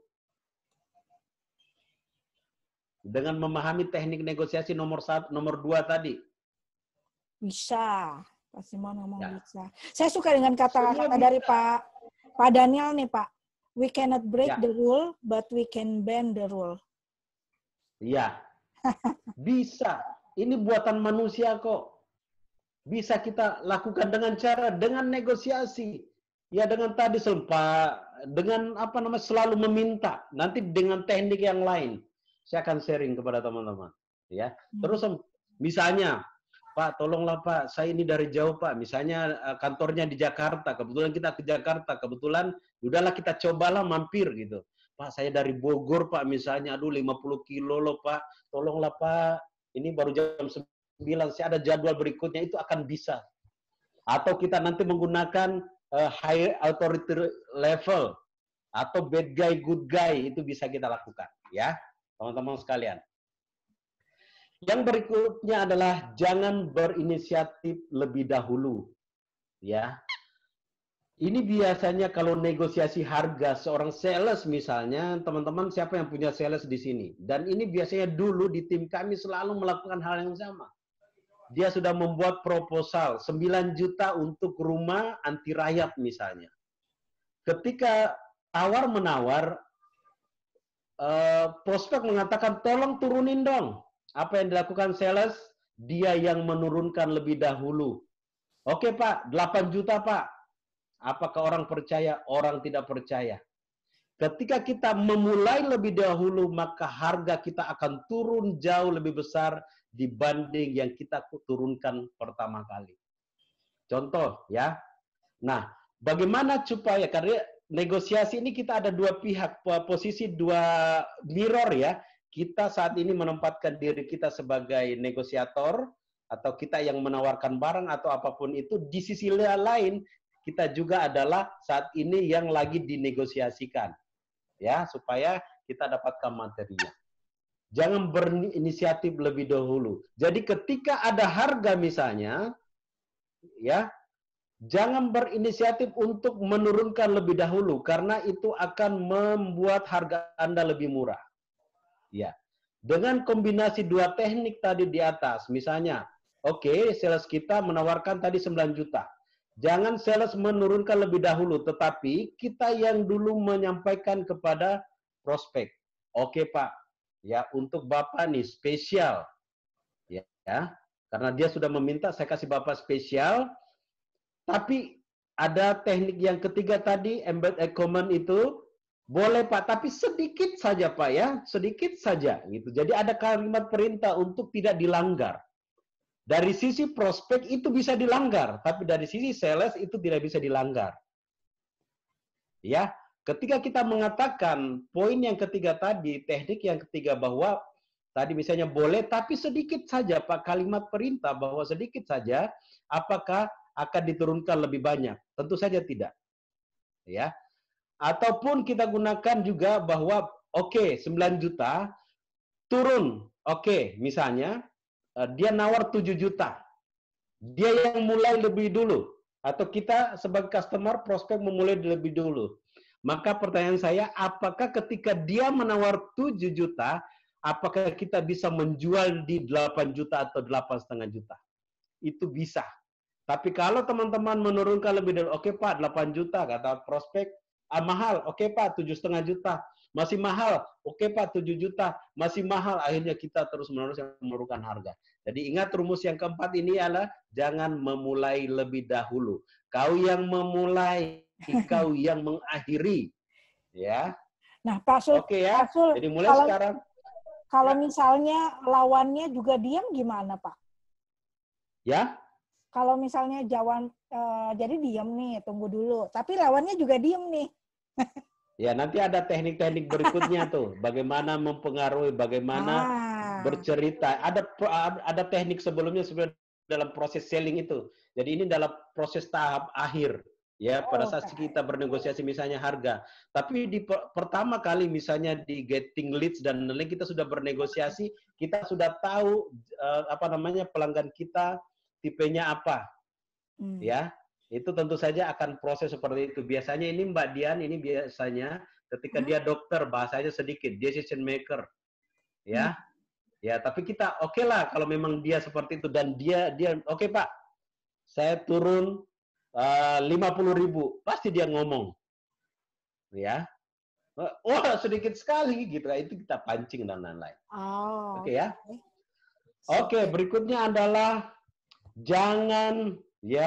Dengan memahami teknik negosiasi nomor 1, nomor 2 tadi. Bisa. Pak Simon ngomong Ya. bisa. Saya suka dengan kata-kata dari Pak Daniel nih, Pak. We cannot break Ya. the rule, but we can bend the rule. Iya. Bisa. Ini buatan manusia kok. Bisa kita lakukan dengan negosiasi. Ya dengan tadi dengan selalu meminta. Nanti dengan teknik yang lain. Saya akan sharing kepada teman-teman. Ya. Terus misalnya, Pak, tolonglah Pak, saya ini dari jauh Pak. Misalnya kantornya di Jakarta, kebetulan kita ke Jakarta, kebetulan udahlah kita cobalah mampir gitu. Pak, saya dari Bogor Pak, misalnya, aduh 50 kilo loh Pak, tolonglah Pak, ini baru jam 9, saya ada jadwal berikutnya, itu akan bisa. Atau kita nanti menggunakan high authority level, atau bad guy, good guy, itu bisa kita lakukan. Ya, teman-teman sekalian. Yang berikutnya adalah jangan berinisiatif lebih dahulu. Ya. Ini biasanya kalau negosiasi harga seorang sales misalnya, teman-teman siapa yang punya sales di sini? Dan ini biasanya dulu di tim kami selalu melakukan hal yang sama. Dia sudah membuat proposal 9 juta untuk rumah anti rayap misalnya. Ketika tawar-menawar, prospek mengatakan tolong turunin dong. Apa yang dilakukan sales? Dia yang menurunkan lebih dahulu. Oke Pak, 8 juta Pak. Apakah orang percaya? Orang tidak percaya. Ketika kita memulai lebih dahulu, maka harga kita akan turun jauh lebih besar dibanding yang kita turunkan pertama kali. Contoh ya. Nah, bagaimana supaya, karena negosiasi ini kita ada dua pihak, posisi dua mirror ya. Kita saat ini menempatkan diri kita sebagai negosiator, atau kita yang menawarkan barang atau apapun itu. Di sisi lain, kita juga adalah saat ini yang lagi dinegosiasikan. Ya, supaya kita dapatkan materinya. Jangan berinisiatif lebih dahulu. Jadi ketika ada harga misalnya, ya, jangan berinisiatif untuk menurunkan lebih dahulu, karena itu akan membuat harga Anda lebih murah. Ya. Dengan kombinasi dua teknik tadi di atas, misalnya, oke, sales kita menawarkan tadi 9 juta. Jangan sales menurunkan lebih dahulu, tetapi kita yang dulu menyampaikan kepada prospek. Oke Pak, ya untuk Bapak nih spesial. Ya, karena dia sudah meminta, saya kasih Bapak spesial. Tapi ada teknik yang ketiga tadi, embed a comment itu, boleh Pak, tapi sedikit saja Pak ya, sedikit saja gitu. Jadi ada kalimat perintah untuk tidak dilanggar. Dari sisi prospek itu bisa dilanggar, tapi dari sisi sales itu tidak bisa dilanggar. Ya, ketika kita mengatakan poin yang ketiga tadi, teknik yang ketiga bahwa tadi misalnya boleh, tapi sedikit saja Pak, kalimat perintah bahwa sedikit saja, apakah akan diturunkan lebih banyak? Tentu saja tidak. ya. Ataupun kita gunakan juga bahwa oke, 9 juta turun. Oke, misalnya dia nawar 7 juta. Dia yang mulai lebih dulu atau kita sebagai customer prospek memulai lebih dulu. Maka pertanyaan saya, apakah ketika dia menawar 7 juta, apakah kita bisa menjual di 8 juta atau 8,5 juta? Itu bisa. Tapi kalau teman-teman menurunkan lebih dari, oke Pak, 8 juta, kata prospek, mahal, oke Pak, 7,5 juta, masih mahal, oke Pak, 7 juta, masih mahal, akhirnya kita terus-menerus menurunkan harga. Jadi ingat rumus yang keempat ini adalah, jangan memulai lebih dahulu. Kau yang memulai, kau yang mengakhiri. Ya. Nah, Pak Sul, Oke ya, Pak Sul, jadi mulai sekarang. kalau Ya. misalnya lawannya juga diam gimana, Pak? Ya. Kalau misalnya jadi diam nih, tunggu dulu. Tapi lawannya juga diam nih. Ya, nanti ada teknik-teknik berikutnya tuh. Bagaimana mempengaruhi, bagaimana bercerita. Ada teknik sebelumnya dalam proses selling itu. Jadi ini dalam proses tahap akhir. Ya, pada saat kita bernegosiasi misalnya harga. Tapi di pertama kali misalnya di getting leads dan lain kita sudah bernegosiasi, kita sudah tahu pelanggan kita tipenya apa. Ya, itu tentu saja akan proses seperti itu. Biasanya ini Mbak Dian, ini biasanya ketika dia dokter, bahasanya sedikit, decision maker. Ya. Ya, tapi kita oke lah kalau memang dia seperti itu dan dia oke Pak, saya turun 50.000, pasti dia ngomong. Ya. Wah, sedikit sekali gitu. Itu kita pancing dan lain-lain. Oke ya. Oke, berikutnya adalah jangan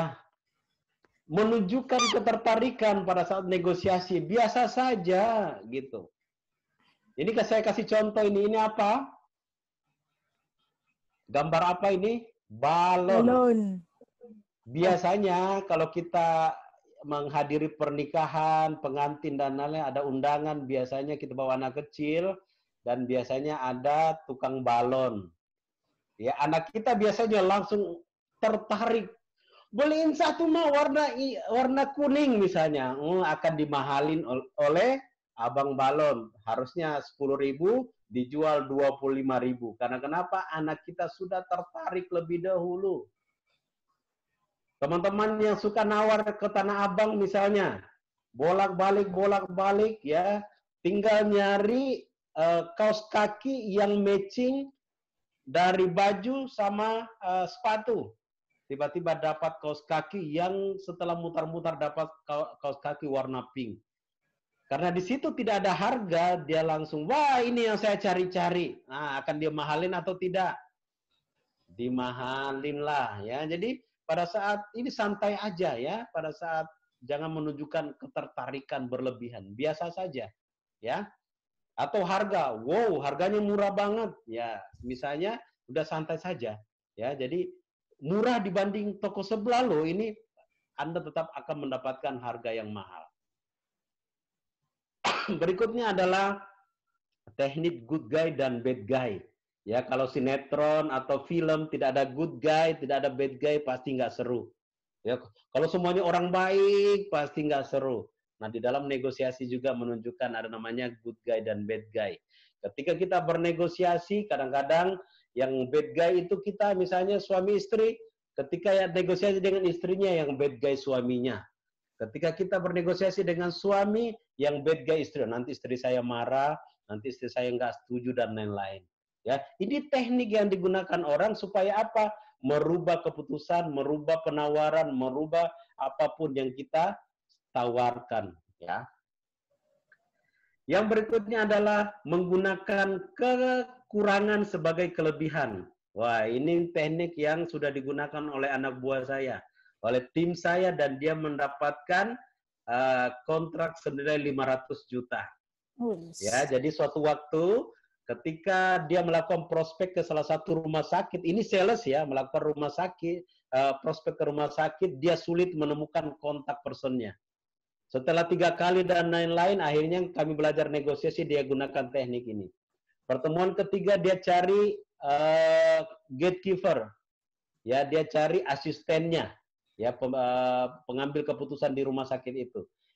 menunjukkan ketertarikan pada saat negosiasi. Biasa saja gitu. Ini saya kasih contoh ini. Ini apa? Gambar apa ini? Balon. Biasanya kalau kita menghadiri pernikahan, pengantin dan lain-lain, ada undangan, biasanya kita bawa anak kecil dan biasanya ada tukang balon. Ya, anak kita biasanya langsung tertarik. Beliin satu mah warna kuning misalnya, akan dimahalin oleh abang balon. Harusnya 10.000 dijual 25.000. Karena kenapa? Anak kita sudah tertarik lebih dahulu. Teman-teman yang suka nawar ke Tanah Abang misalnya, bolak-balik ya, tinggal nyari kaos kaki yang matching dari baju sama sepatu. Tiba-tiba dapat kaos kaki yang setelah mutar-mutar dapat kaos kaki warna pink. Karena di situ tidak ada harga, dia langsung, wah ini yang saya cari-cari. Nah, akan dia mahalin atau tidak? Dimahalin lah ya. Jadi pada saat ini santai aja ya. Pada saat jangan menunjukkan ketertarikan berlebihan. Biasa saja ya. Atau harga, wow harganya murah banget ya. Misalnya udah santai saja ya. Jadi murah dibanding toko sebelah loh, ini Anda tetap akan mendapatkan harga yang mahal. Berikutnya adalah teknik good guy dan bad guy. Ya, kalau sinetron atau film tidak ada good guy, tidak ada bad guy, pasti nggak seru. Ya, kalau semuanya orang baik, pasti nggak seru. Nah, di dalam negosiasi juga menunjukkan ada namanya good guy dan bad guy. Ketika kita bernegosiasi, kadang-kadang yang bad guy itu kita misalnya suami istri, ketika ya negosiasi dengan istrinya yang bad guy suaminya. Ketika kita bernegosiasi dengan suami, yang bad guy istri. Nanti istri saya marah, nanti istri saya nggak setuju dan lain-lain. Ya, ini teknik yang digunakan orang supaya apa? Merubah keputusan, merubah penawaran, merubah apapun yang kita tawarkan. Ya. Yang berikutnya adalah menggunakan kekurangan sebagai kelebihan. Wah, ini teknik yang sudah digunakan oleh anak buah saya, oleh tim saya, dan dia mendapatkan kontrak senilai 500 juta. Ya, jadi suatu waktu ketika dia melakukan prospek ke salah satu rumah sakit, ini sales ya, melakukan rumah sakit, prospek ke rumah sakit, dia sulit menemukan kontak personnya. Setelah 3 kali dan lain-lain, akhirnya kami belajar negosiasi, dia gunakan teknik ini. Pertemuan ketiga dia cari gatekeeper, ya dia cari asistennya, ya pengambil keputusan di rumah sakit itu.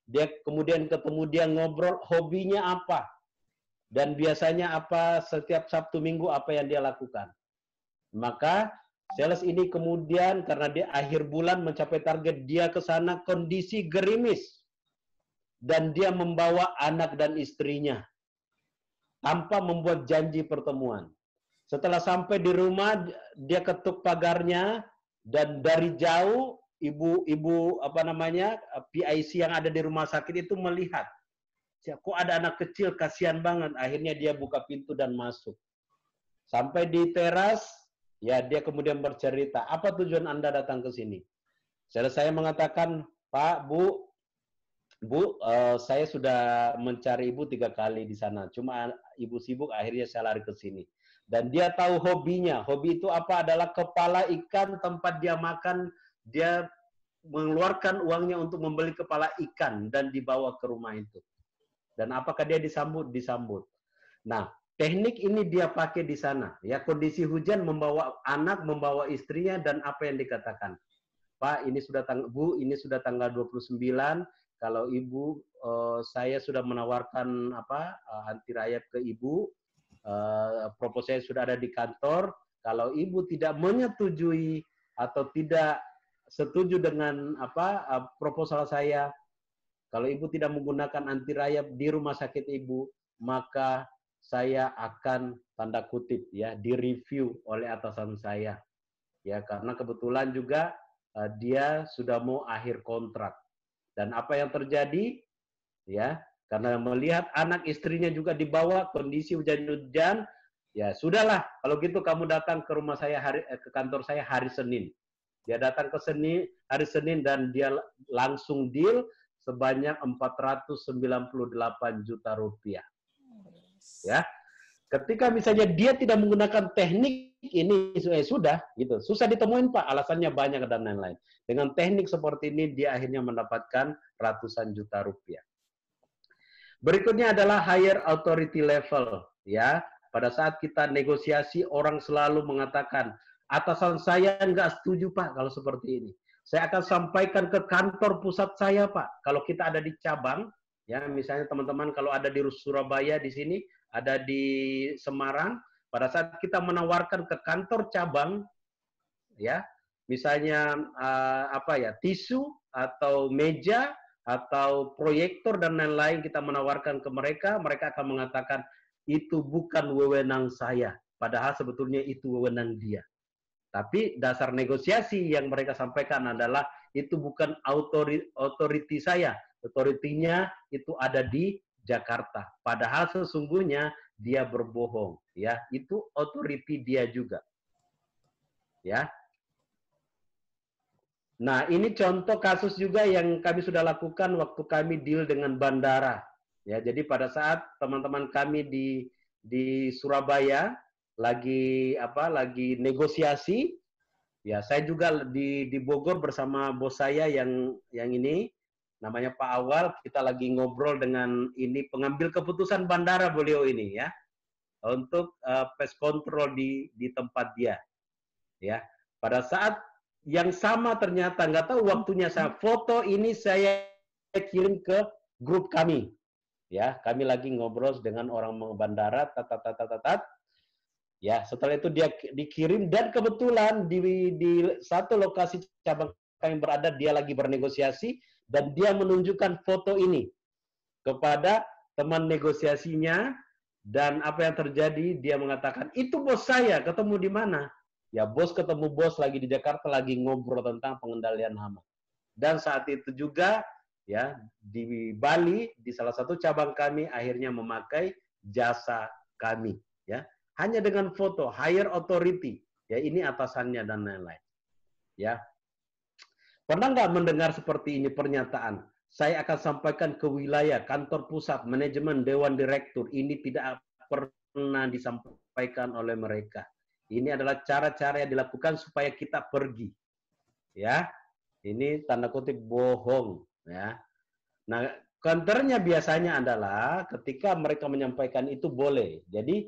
Dia kemudian ketemu, dia ngobrol, hobinya apa, dan biasanya apa, setiap Sabtu Minggu apa yang dia lakukan. Maka sales ini kemudian karena dia akhir bulan mencapai target, dia ke sana kondisi gerimis dan dia membawa anak dan istrinya tanpa membuat janji pertemuan. Setelah sampai di rumah, dia ketuk pagarnya dan dari jauh ibu-ibu PIC yang ada di rumah sakit itu melihat, kok ada anak kecil, kasihan banget. Akhirnya dia buka pintu dan masuk. Sampai di teras, ya dia kemudian bercerita, apa tujuan Anda datang ke sini? Saya mengatakan, Pak, Bu, saya sudah mencari Ibu 3 kali di sana. Cuma Ibu sibuk, akhirnya saya lari ke sini. Dan dia tahu hobinya. Hobi itu apa? Adalah kepala ikan, tempat dia makan, dia mengeluarkan uangnya untuk membeli kepala ikan dan dibawa ke rumah itu. Dan apakah dia disambut? Disambut. Nah, teknik ini dia pakai di sana. Ya, kondisi hujan, membawa anak, membawa istrinya, dan apa yang dikatakan. Pak, ini sudah Bu, ini sudah tanggal 29. Kalau Ibu, saya sudah menawarkan anti rayap ke Ibu. Proposal saya sudah ada di kantor. Kalau Ibu tidak menyetujui atau tidak setuju dengan proposal saya, kalau Ibu tidak menggunakan anti rayap di rumah sakit Ibu, maka saya akan tanda kutip ya direview oleh atasan saya. Ya, karena kebetulan juga dia sudah mau akhir kontrak. Dan apa yang terjadi? Ya, karena melihat anak istrinya juga dibawa, kondisi hujan-hujan, ya sudahlah, kalau gitu kamu datang ke rumah saya ke kantor saya hari Senin. Dia datang ke hari Senin dan dia langsung deal sebanyak 498 juta rupiah. Ya, ketika misalnya dia tidak menggunakan teknik ini, sudah gitu, susah ditemuin Pak, alasannya banyak dan lain-lain. Dengan teknik seperti ini dia akhirnya mendapatkan ratusan juta rupiah. Berikutnya adalah higher authority level, ya. Pada saat kita negosiasi, orang selalu mengatakan, atasan saya nggak setuju Pak kalau seperti ini. Saya akan sampaikan ke kantor pusat saya Pak. Kalau kita ada di cabang, ya misalnya teman-teman kalau ada di Surabaya di sini, ada di Semarang, pada saat kita menawarkan ke kantor cabang, ya, misalnya tisu atau meja atau proyektor dan lain-lain kita menawarkan ke mereka, mereka akan mengatakan itu bukan wewenang saya, padahal sebetulnya itu wewenang dia. Tapi dasar negosiasi yang mereka sampaikan adalah itu bukan authority saya, authority-nya itu ada di Jakarta. Padahal sesungguhnya dia berbohong, ya. Itu authority dia juga. Ya. Nah, ini contoh kasus juga yang kami sudah lakukan waktu kami deal dengan bandara. Ya, jadi pada saat teman-teman kami di Surabaya lagi negosiasi, ya saya juga di Bogor bersama bos saya yang ini namanya Pak Awal, kita lagi ngobrol dengan ini pengambil keputusan bandara beliau ini ya untuk pest control di tempat dia. Ya, pada saat yang sama ternyata nggak tahu waktunya saya foto ini saya kirim ke grup kami. Ya, kami lagi ngobrol dengan orang bandara, ya, setelah itu dia dikirim dan kebetulan di satu lokasi cabang kami berada dia lagi bernegosiasi dan dia menunjukkan foto ini kepada teman negosiasinya dan apa yang terjadi dia mengatakan itu bos saya, ketemu di mana? Ya bos ketemu bos lagi di Jakarta lagi ngobrol tentang pengendalian hama. Dan saat itu juga ya di Bali di salah satu cabang kami akhirnya memakai jasa kami ya. Hanya dengan foto higher authority ya ini atasannya dan lain-lain. Ya. Pernah nggak mendengar seperti ini pernyataan? Saya akan sampaikan ke wilayah, kantor pusat, manajemen, dewan direktur. Ini tidak pernah disampaikan oleh mereka. Ini adalah cara-cara yang dilakukan supaya kita pergi. Ya, ini tanda kutip bohong. Ya, nah counternya biasanya adalah ketika mereka menyampaikan itu boleh. Jadi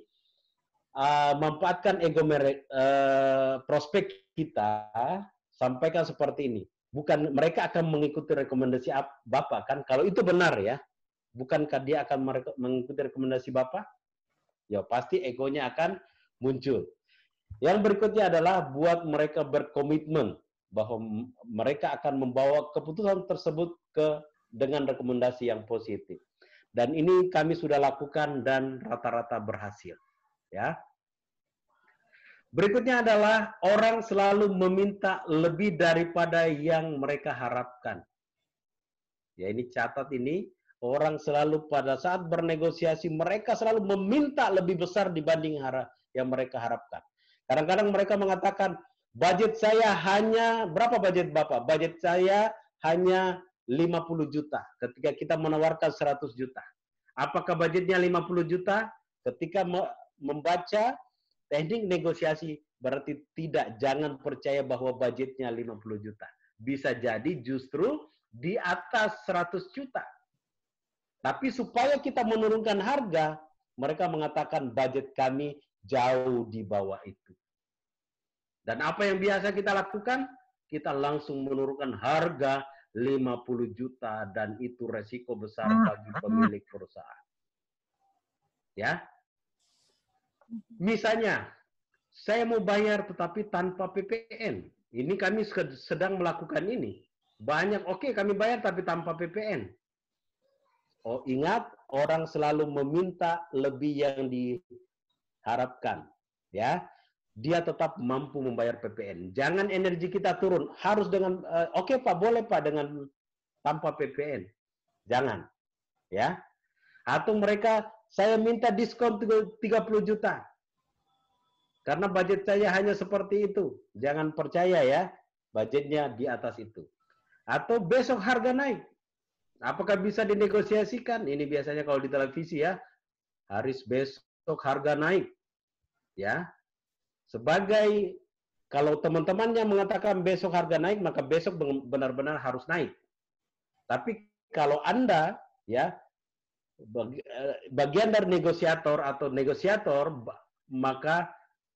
memanfaatkan ego prospek kita, sampaikan seperti ini. bukan mereka akan mengikuti rekomendasi Bapak kan? Kalau itu benar ya, bukankah dia akan mengikuti rekomendasi Bapak? Ya pasti egonya akan muncul. Yang berikutnya adalah buat mereka berkomitmen bahwa mereka akan membawa keputusan tersebut dengan rekomendasi yang positif. Dan ini kami sudah lakukan dan rata-rata berhasil. Ya. Berikutnya adalah orang selalu meminta lebih daripada yang mereka harapkan. Ya, ini catat ini, orang selalu pada saat bernegosiasi mereka selalu meminta lebih besar dibanding yang mereka harapkan. Kadang-kadang mereka mengatakan, budget saya hanya, berapa budget Bapak? Budget saya hanya 50 juta ketika kita menawarkan 100 juta. Apakah budgetnya 50 juta? Ketika membaca teknik negosiasi, berarti tidak, jangan percaya bahwa budgetnya 50 juta. Bisa jadi justru di atas 100 juta. Tapi supaya kita menurunkan harga, mereka mengatakan budget kami jauh di bawah itu. Dan apa yang biasa kita lakukan? Kita langsung menurunkan harga 50 juta dan itu resiko besar bagi pemilik perusahaan. Ya. Misalnya, saya mau bayar tetapi tanpa PPN. Ini kami sedang melakukan ini. Banyak, oke, kami bayar tapi tanpa PPN. Oh, ingat, orang selalu meminta lebih yang diharapkan. Ya. Dia tetap mampu membayar PPN. Jangan energi kita turun. Harus dengan, oke Pak, boleh Pak dengan tanpa PPN. Jangan. Ya. Atau mereka, saya minta diskon 30 juta. Karena budget saya hanya seperti itu. Jangan percaya ya, budgetnya di atas itu. Atau besok harga naik. Apakah bisa dinegosiasikan? Ini biasanya kalau di televisi ya, harus besok harga naik. Ya. Sebagai, kalau teman-temannya mengatakan besok harga naik, maka besok benar-benar harus naik. Tapi kalau Anda, ya, bagian dari negosiator atau negosiator, maka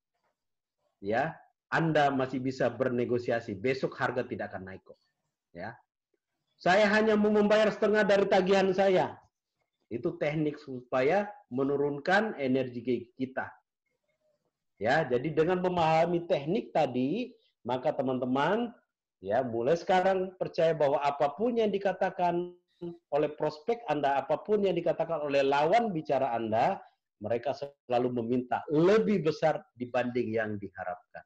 ya Anda masih bisa bernegosiasi. Besok harga tidak akan naik kok. Ya, saya hanya mau membayar setengah dari tagihan saya. Itu teknik supaya menurunkan energi kita. Ya, jadi dengan memahami teknik tadi, maka teman-teman ya mulai sekarang percaya bahwa apapun yang dikatakan oleh prospek Anda, apapun yang dikatakan oleh lawan bicara Anda, mereka selalu meminta lebih besar dibanding yang diharapkan.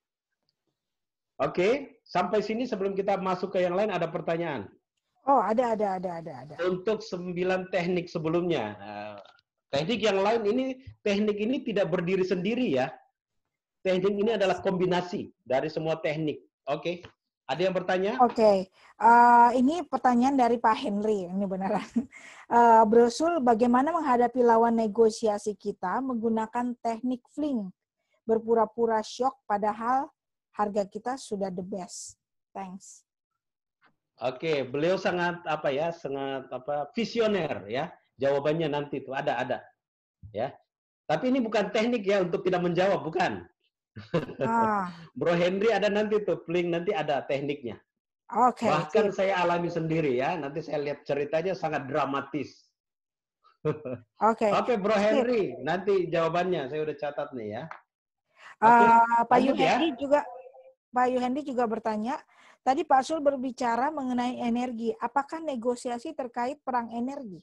Oke, sampai sini sebelum kita masuk ke yang lain ada pertanyaan. Oh, ada. Untuk 9 teknik sebelumnya, teknik yang lain ini, teknik ini tidak berdiri sendiri ya. Teknik ini adalah kombinasi dari semua teknik. Oke, ada yang bertanya? Oke, ini pertanyaan dari Pak Henry, ini beneran. Bro Sul, bagaimana menghadapi lawan negosiasi kita menggunakan teknik fling? Berpura-pura shock padahal harga kita sudah the best. Thanks. Oke, beliau sangat visioner ya. Jawabannya nanti itu ada ya. Tapi ini bukan teknik ya untuk tidak menjawab, bukan. Bro Henry ada nanti tuh, link nanti ada tekniknya. Oke. Bahkan saya alami sendiri ya. Nanti saya lihat ceritanya sangat dramatis. Oke. Oke, Bro Henry, nanti jawabannya saya udah catat nih ya. Pak Yuhendi juga bertanya. Tadi Pak Sul berbicara mengenai energi. Apakah negosiasi terkait perang energi?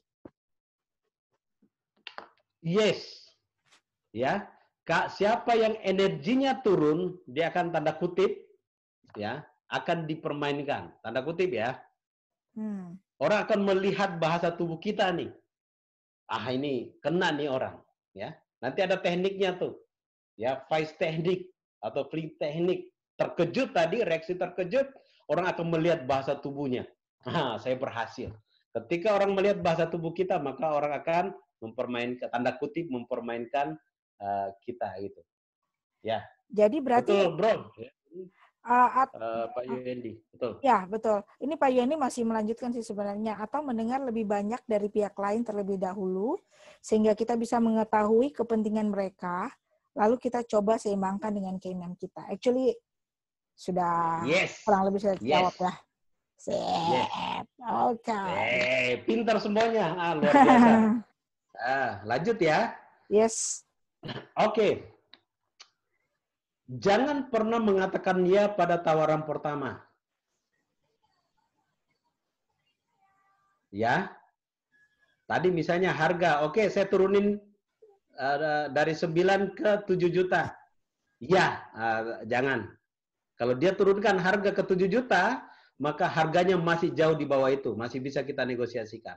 Yes. Ya. Siapa yang energinya turun, dia akan tanda kutip ya, akan dipermainkan. Tanda kutip ya. Orang akan melihat bahasa tubuh kita nih. Ah, ini kena nih orang, ya. Nanti ada tekniknya tuh. Ya, vice teknik atau flip teknik. Terkejut tadi, reaksi terkejut, orang akan melihat bahasa tubuhnya. Saya berhasil. Ketika orang melihat bahasa tubuh kita, maka orang akan mempermainkan, tanda kutip mempermainkan kita gitu. Ya. Jadi berarti betul, Bro. Pak Yuhendi, betul. Ya, betul. Ini Pak Yuhendi masih melanjutkan sih sebenarnya, atau mendengar lebih banyak dari pihak lain terlebih dahulu, sehingga kita bisa mengetahui kepentingan mereka, lalu kita coba seimbangkan dengan keinginan kita. Actually, sudah kurang lebih saya jawab ya. Yes. Sip. Oke. Pintar semuanya. Luar biasa. Lanjut ya. Yes. Oke. Jangan pernah mengatakan ya pada tawaran pertama. Ya. Tadi misalnya harga, oke, saya turunin dari 9 ke 7 juta. Ya, jangan. Kalau dia turunkan harga ke 7 juta, maka harganya masih jauh di bawah itu, masih bisa kita negosiasikan.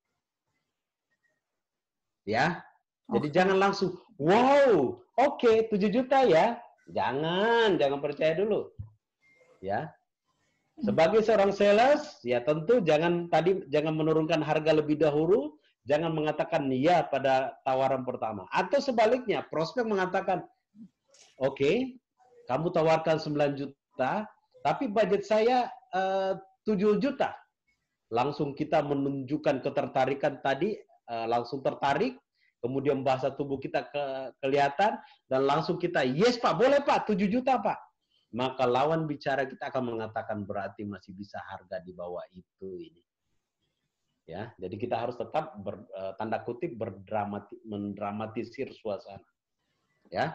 Ya. Jadi jangan langsung, wow, oke, 7 juta ya. Jangan percaya dulu. Ya. Sebagai seorang sales, ya tentu jangan menurunkan harga lebih dahulu, jangan mengatakan ya pada tawaran pertama. Atau sebaliknya, prospek mengatakan, oke, kamu tawarkan 9 juta, tapi budget saya 7 juta. Langsung kita menunjukkan ketertarikan tadi, langsung tertarik, kemudian bahasa tubuh kita kelihatan, dan langsung kita, yes Pak, boleh Pak, 7 juta Pak. Maka lawan bicara kita akan mengatakan berarti masih bisa harga di bawah itu ini. Ya, jadi kita harus tetap tanda kutip mendramatisir suasana. Ya.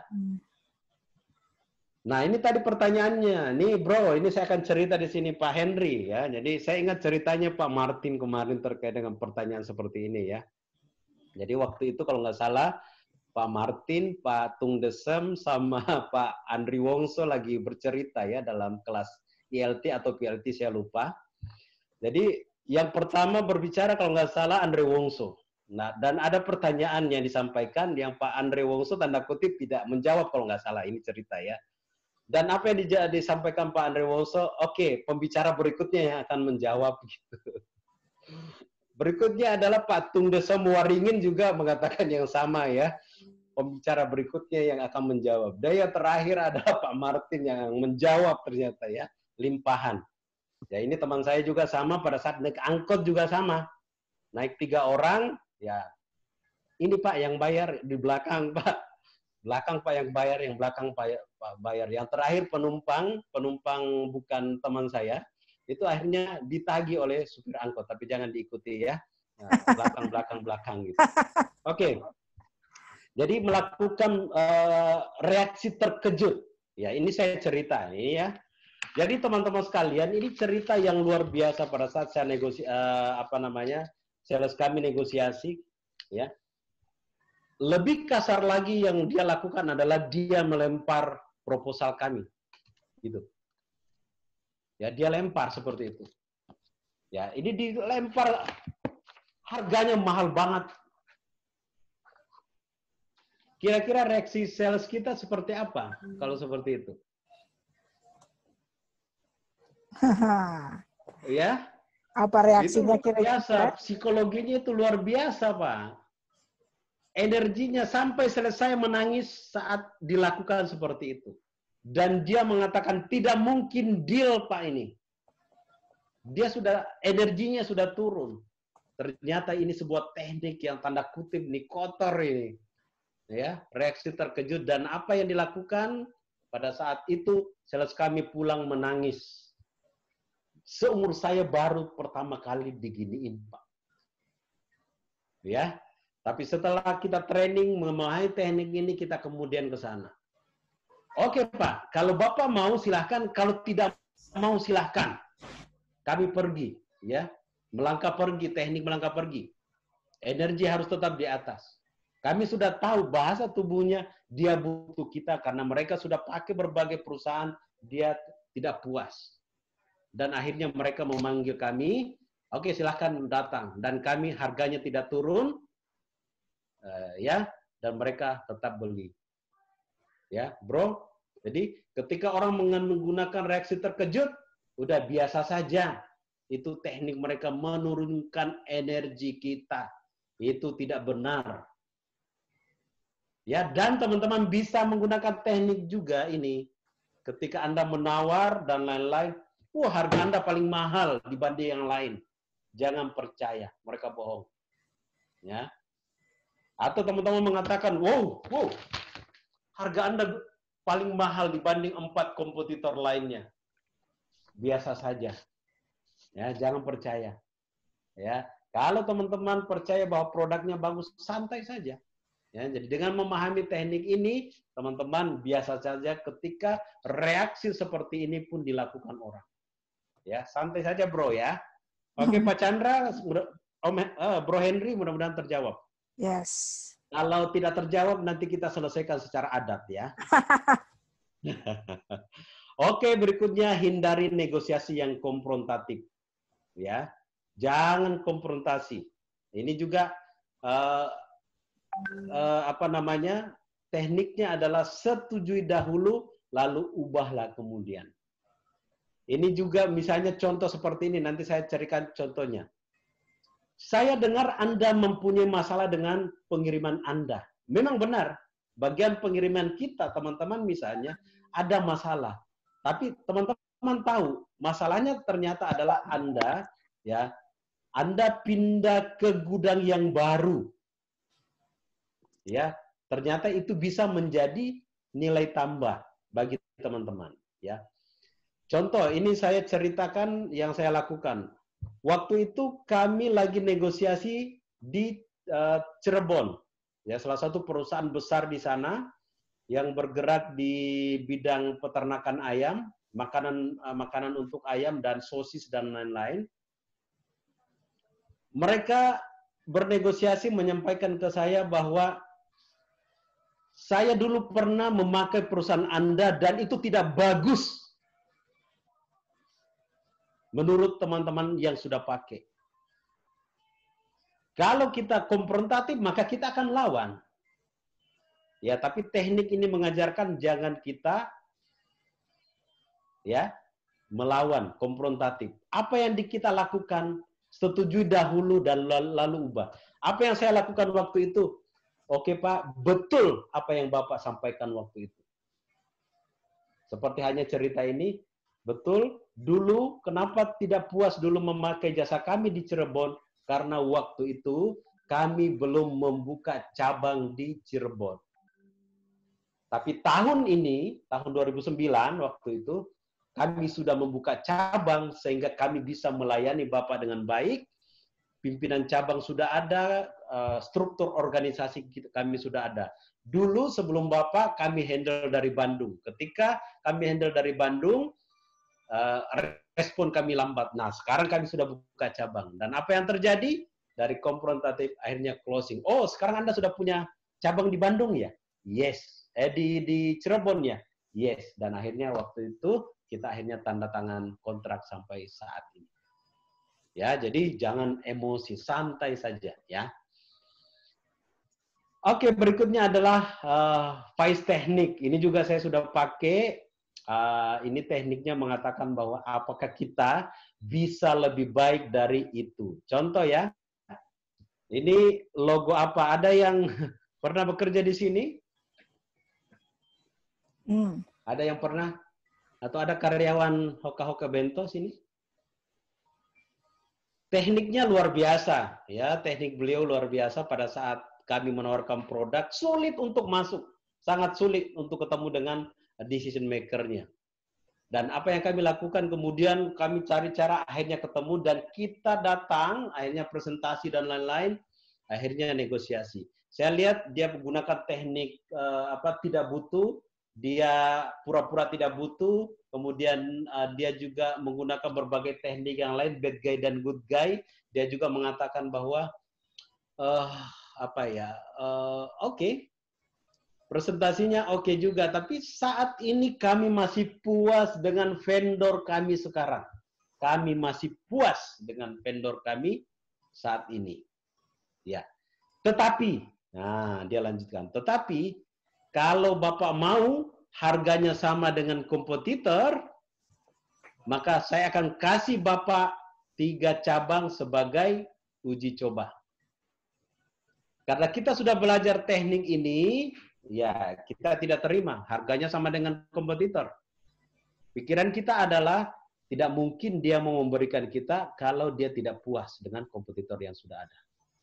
Nah, ini tadi pertanyaannya. Nih, Bro, ini saya akan cerita di sini Pak Henry ya. Jadi saya ingat ceritanya Pak Martin kemarin terkait dengan pertanyaan seperti ini ya. Jadi waktu itu kalau nggak salah Pak Martin, Pak Tung Desem, sama Pak Andri Wongso lagi bercerita ya dalam kelas ILT atau PLT saya lupa. Jadi yang pertama berbicara kalau nggak salah Andri Wongso. Nah, dan ada pertanyaan yang disampaikan yang Pak Andri Wongso tanda kutip tidak menjawab kalau nggak salah, ini cerita ya. Dan apa yang disampaikan Pak Andri Wongso, oke, pembicara berikutnya yang akan menjawab gitu. Berikutnya adalah Pak Tung Desem Waringin juga mengatakan yang sama ya. Pembicara berikutnya yang akan menjawab. Dan yang terakhir adalah Pak Martin yang menjawab ternyata ya, limpahan. Ya ini teman saya juga sama pada saat naik angkot juga sama. Naik 3 orang, ya ini Pak yang bayar di belakang Pak. Belakang Pak yang bayar, yang belakang Pak bayar. Yang terakhir penumpang bukan teman saya, itu akhirnya ditagih oleh supir angkot, tapi jangan diikuti ya. Belakang gitu. Oke. Jadi melakukan reaksi terkejut. Ya, ini saya cerita ini ya. Jadi teman-teman sekalian, ini cerita yang luar biasa pada saat saya sales kami negosiasi, ya. Lebih kasar lagi yang dia lakukan adalah dia melempar proposal kami, gitu. Ya, dia lempar seperti itu. Ya, ini dilempar harganya mahal banget. Kira-kira reaksi sales kita seperti apa kalau seperti itu? Ya. Apa reaksinya kira-kira? Biasa, psikologinya itu luar biasa, Pak. Energinya sampai selesai menangis saat dilakukan seperti itu. Dan dia mengatakan tidak mungkin deal, Pak ini. Energinya sudah turun. Ternyata ini sebuah teknik yang tanda kutip nih kotor ini. Ya, reaksi terkejut, dan apa yang dilakukan pada saat itu sales kami pulang menangis. Seumur saya baru pertama kali diginiin, Pak. Ya, tapi setelah kita training memahami teknik ini, kita kemudian ke sana. Oke, Pak, kalau Bapak mau silahkan, kalau tidak mau silahkan. Kami pergi, ya. Melangkah pergi, teknik melangkah pergi. Energi harus tetap di atas. Kami sudah tahu bahasa tubuhnya, dia butuh kita karena mereka sudah pakai berbagai perusahaan, dia tidak puas. Dan akhirnya mereka memanggil kami, oke silahkan datang. Dan kami harganya tidak turun, ya, dan mereka tetap beli. Ya, bro. Jadi ketika orang menggunakan reaksi terkejut, udah biasa saja. Itu teknik mereka menurunkan energi kita. Itu tidak benar. Ya, dan teman-teman bisa menggunakan teknik juga ini. Ketika Anda menawar dan lain-lain, harga Anda paling mahal dibanding yang lain. Jangan percaya, mereka bohong. Ya. Atau teman-teman mengatakan, wow, harga Anda paling mahal dibanding 4 kompetitor lainnya. Biasa saja. Ya, jangan percaya. Ya, kalau teman-teman percaya bahwa produknya bagus, santai saja. Ya, jadi dengan memahami teknik ini, teman-teman biasa saja ketika reaksi seperti ini pun dilakukan orang. Ya, santai saja bro ya. Oke Pak Chandra, Bro Henry mudah-mudahan terjawab. Yes. Kalau tidak terjawab nanti kita selesaikan secara adat ya. Oke, berikutnya hindari negosiasi yang konfrontatif. Ya, jangan konfrontasi. Ini juga apa namanya? Tekniknya adalah setujui dahulu lalu ubahlah kemudian. Ini juga misalnya contoh seperti ini, nanti saya carikan contohnya. Saya dengar Anda mempunyai masalah dengan pengiriman Anda. Memang benar, bagian pengiriman kita, teman-teman misalnya, ada masalah. Tapi teman-teman tahu, masalahnya ternyata adalah Anda, ya, Anda pindah ke gudang yang baru. Ya, ternyata itu bisa menjadi nilai tambah bagi teman-teman. Ya, contoh, ini saya ceritakan yang saya lakukan. Waktu itu kami lagi negosiasi di Cirebon, ya salah satu perusahaan besar di sana yang bergerak di bidang peternakan ayam, makanan untuk ayam dan sosis dan lain-lain. Mereka bernegosiasi menyampaikan ke saya bahwa saya dulu pernah memakai perusahaan Anda dan itu tidak bagus. Menurut teman-teman yang sudah pakai. Kalau kita konfrontatif, maka kita akan lawan. Ya, tapi teknik ini mengajarkan jangan kita ya melawan, konfrontatif. Apa yang kita lakukan, setujui dahulu dan lalu ubah. Apa yang saya lakukan waktu itu? Oke Pak, betul apa yang Bapak sampaikan waktu itu. Seperti hanya cerita ini, betul, dulu kenapa tidak puas dulu memakai jasa kami di Cirebon? Karena waktu itu kami belum membuka cabang di Cirebon. Tapi tahun ini, tahun 2009 waktu itu, kami sudah membuka cabang sehingga kami bisa melayani Bapak dengan baik. Pimpinan cabang sudah ada, struktur organisasi kami sudah ada. Dulu sebelum Bapak kami handle dari Bandung. Ketika kami handle dari Bandung, respon kami lambat. Nah, sekarang kami sudah buka cabang. Dan apa yang terjadi? Dari konfrontatif akhirnya closing. Oh, sekarang Anda sudah punya cabang di Bandung ya? Yes. Di Cirebon ya? Yes. Dan akhirnya waktu itu kita akhirnya tanda tangan kontrak sampai saat ini. Ya, jadi jangan emosi, santai saja ya. Oke, berikutnya adalah Vice teknik. Ini juga saya sudah pakai. Ini tekniknya mengatakan bahwa apakah kita bisa lebih baik dari itu. Contoh ya, ini logo apa? Ada yang pernah bekerja di sini? Ada yang pernah? Atau ada karyawan Hoka-Hoka Bento sini? Tekniknya luar biasa, ya. Teknik beliau luar biasa pada saat kami menawarkan produk, sulit untuk masuk. Sangat sulit untuk ketemu dengan decision maker-nya. Dan apa yang kami lakukan, kemudian kami cari cara, akhirnya ketemu, dan kita datang, akhirnya presentasi dan lain-lain, akhirnya negosiasi. Saya lihat dia menggunakan teknik tidak butuh, dia pura-pura tidak butuh, kemudian dia juga menggunakan berbagai teknik yang lain, bad guy dan good guy. Dia juga mengatakan bahwa oke, presentasinya oke juga, tapi saat ini kami masih puas dengan vendor kami sekarang. Kami masih puas dengan vendor kami saat ini. Ya. Tetapi, nah dia lanjutkan, tetapi kalau Bapak mau harganya sama dengan kompetitor, maka saya akan kasih Bapak 3 cabang sebagai uji coba. Karena kita sudah belajar teknik ini, ya kita tidak terima harganya sama dengan kompetitor. Pikiran kita adalah tidak mungkin dia mau memberikan kita kalau dia tidak puas dengan kompetitor yang sudah ada.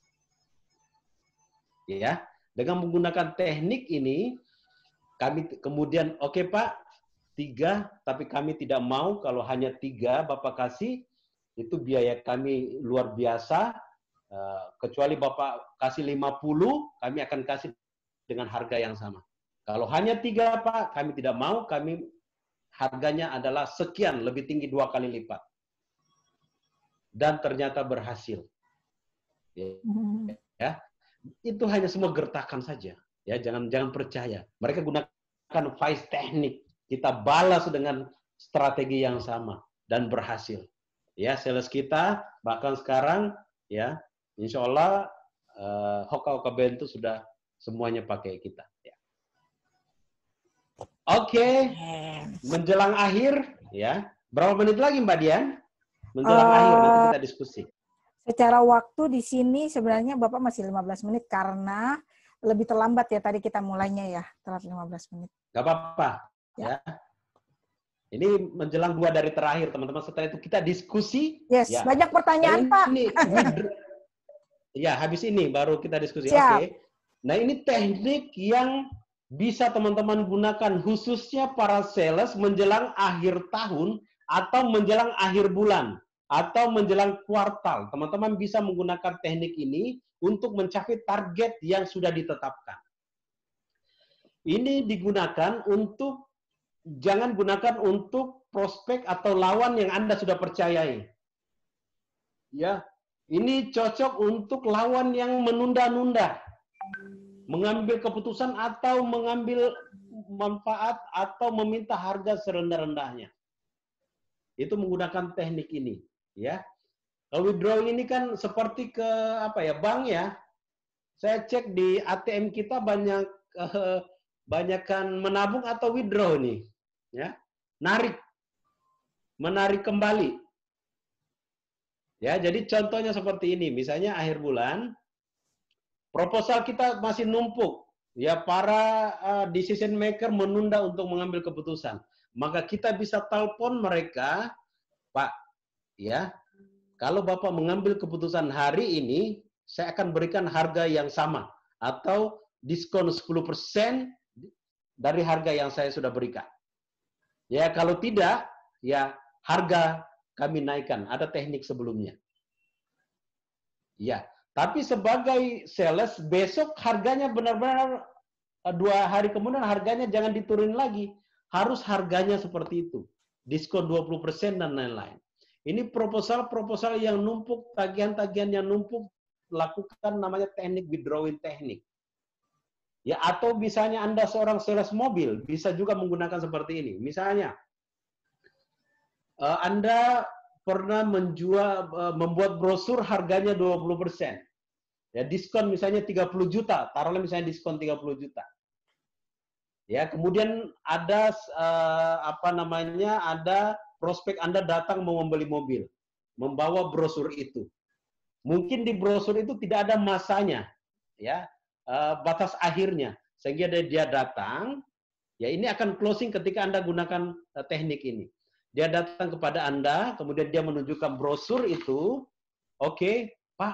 Ya, dengan menggunakan teknik ini, kami kemudian, oke Pak, 3, tapi kami tidak mau kalau hanya 3 Bapak kasih, Itu biaya kami luar biasa. Kecuali Bapak kasih 50, kami akan kasih dengan harga yang sama. Kalau hanya 3, Pak, kami tidak mau, kami harganya adalah sekian, lebih tinggi 2 kali lipat. Dan ternyata berhasil. Ya, itu hanya semua gertakan saja. Ya, jangan percaya. Mereka gunakan vice teknik. Kita balas dengan strategi yang sama dan berhasil. Ya, sales kita bahkan sekarang ya, insya Allah Hoka Bento sudah semuanya pakai kita. Ya. Oke, menjelang akhir ya. Berapa menit lagi Mbak Dian? Menjelang akhir nanti kita diskusi. Secara waktu di sini sebenarnya Bapak masih 15 menit karena lebih terlambat ya tadi kita mulainya ya, telat 15 menit. Gak apa-apa. Ya. Ini menjelang 2 dari terakhir, teman-teman. Setelah itu kita diskusi. Yes, Ya. banyak pertanyaan, Pak. Ya, habis ini baru kita diskusi. Oke. Nah, ini teknik yang bisa teman-teman gunakan khususnya para sales menjelang akhir tahun atau menjelang akhir bulan atau menjelang kuartal. Teman-teman bisa menggunakan teknik ini untuk mencapai target yang sudah ditetapkan. Ini digunakan untuk, jangan gunakan untuk prospek atau lawan yang Anda sudah percayai. Ya, ini cocok untuk lawan yang menunda-nunda, mengambil keputusan atau mengambil manfaat atau meminta harga serendah-rendahnya. Itu menggunakan teknik ini, ya. Kalau withdrawing ini kan seperti ke bank ya. Saya cek di ATM kita banyakkan menabung atau withdraw nih, ya. Menarik kembali. Ya, jadi contohnya seperti ini, misalnya akhir bulan proposal kita masih numpuk. Ya, para decision maker menunda untuk mengambil keputusan. Maka kita bisa telepon mereka, Pak, ya, kalau Bapak mengambil keputusan hari ini, saya akan berikan harga yang sama atau diskon 10% dari harga yang saya sudah berikan. Ya, kalau tidak, ya harga kami naikkan. Ada teknik sebelumnya. Ya, tapi sebagai sales, besok harganya benar-benar 2 hari kemudian harganya jangan diturunin lagi. Harus harganya seperti itu. Diskon 20% dan lain-lain. Ini proposal-proposal yang numpuk, tagihan-tagihan yang numpuk, lakukan namanya teknik withdrawing teknik. Ya, atau misalnya Anda seorang sales mobil, bisa juga menggunakan seperti ini. Misalnya, Anda pernah membuat brosur harganya 20%. Ya, diskon misalnya 30 juta, taruhlah misalnya diskon 30 juta. Ya, kemudian ada ada prospek Anda datang mau membeli mobil, membawa brosur itu. Mungkin di brosur itu tidak ada masanya, ya, batas akhirnya. Sehingga dia datang, ya ini akan closing ketika Anda gunakan teknik ini. Dia datang kepada Anda, kemudian dia menunjukkan brosur itu. Oke, Pak,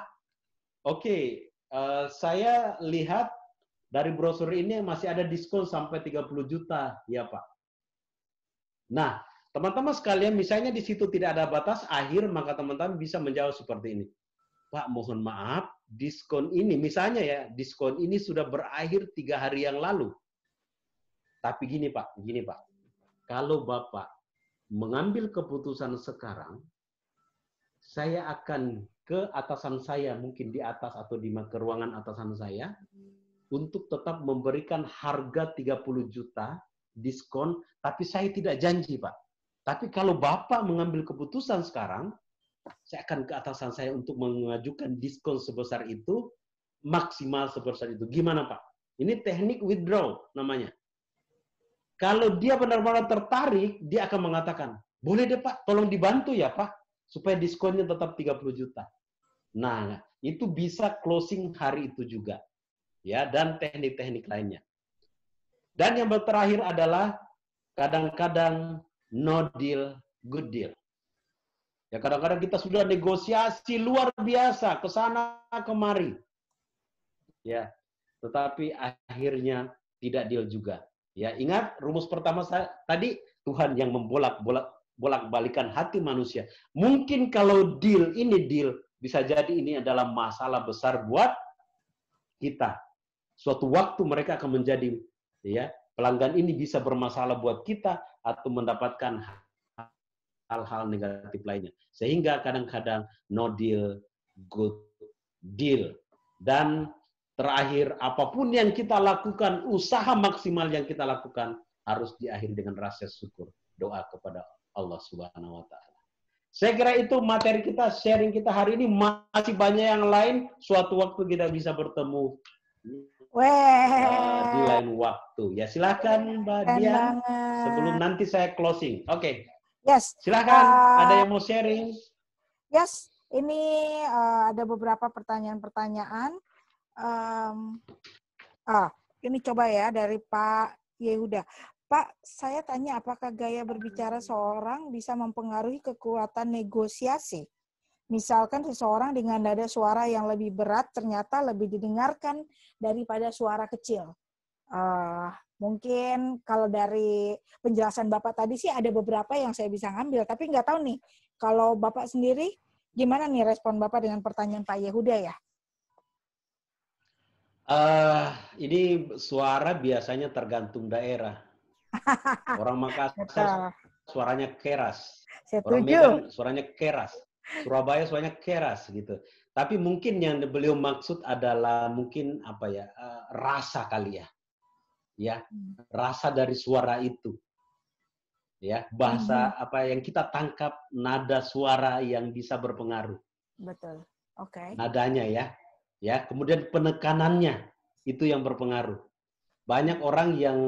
saya lihat dari brosur ini masih ada diskon sampai 30 juta, ya Pak. Nah, teman-teman sekalian, misalnya di situ tidak ada batas akhir, maka teman-teman bisa menjawab seperti ini. Pak, mohon maaf, diskon ini, misalnya ya, diskon ini sudah berakhir 3 hari yang lalu. Tapi gini Pak, kalau Bapak mengambil keputusan sekarang, saya akan ke atasan saya, mungkin di atas atau di ruangan atasan saya, untuk tetap memberikan harga 30 juta diskon, tapi saya tidak janji, Pak. Tapi kalau Bapak mengambil keputusan sekarang, saya akan ke atasan saya untuk mengajukan diskon sebesar itu, maksimal sebesar itu. Gimana, Pak? Ini teknik withdraw namanya. Kalau dia benar-benar tertarik, dia akan mengatakan, boleh deh Pak, tolong dibantu ya Pak, supaya diskonnya tetap 30 juta. Nah, itu bisa closing hari itu juga. Ya, dan teknik-teknik lainnya. Dan yang terakhir adalah kadang-kadang no deal, good deal. Ya, kadang-kadang kita sudah negosiasi luar biasa, ke sana kemari. Ya, tetapi akhirnya tidak deal juga. Ya, ingat rumus pertama saya tadi, Tuhan yang bolak-balikan hati manusia. Mungkin kalau deal, bisa jadi ini adalah masalah besar buat kita. Suatu waktu mereka akan menjadi, ya, pelanggan ini bisa bermasalah buat kita atau mendapatkan hal-hal negatif lainnya. Sehingga kadang-kadang no deal, good deal. Dan terakhir, apapun yang kita lakukan, usaha maksimal yang kita lakukan, harus diakhiri dengan rasa syukur. Doa kepada Allah Subhanahu wa Ta'ala. Saya kira itu materi kita, sharing kita hari ini. Masih banyak yang lain, suatu waktu kita bisa bertemu di lain waktu. Ya, silakan Mbak Dian. Sebelum nanti saya closing. Oke. Yes. Silakan, ada yang mau sharing? Yes, ini ada beberapa pertanyaan-pertanyaan. Ini coba ya dari Pak Yehuda. Pak, saya tanya apakah gaya berbicara seorang bisa mempengaruhi kekuatan negosiasi? Misalkan seseorang dengan nada suara yang lebih berat ternyata lebih didengarkan daripada suara kecil. Mungkin kalau dari penjelasan Bapak tadi sih ada beberapa yang saya bisa ngambil, tapi nggak tahu nih, kalau Bapak sendiri, gimana nih respon Bapak dengan pertanyaan Pak Yehuda ya? Ini suara biasanya tergantung daerah. Orang Makassar suaranya keras. Orang Medan suaranya keras. Surabaya suaranya keras gitu. Tapi mungkin yang beliau maksud adalah mungkin apa ya, rasa kali ya. Ya, rasa dari suara itu. Ya, bahasa apa yang kita tangkap, nada suara yang bisa berpengaruh. Betul. Oke. Nadanya ya. Ya, kemudian penekanannya itu yang berpengaruh. Banyak orang yang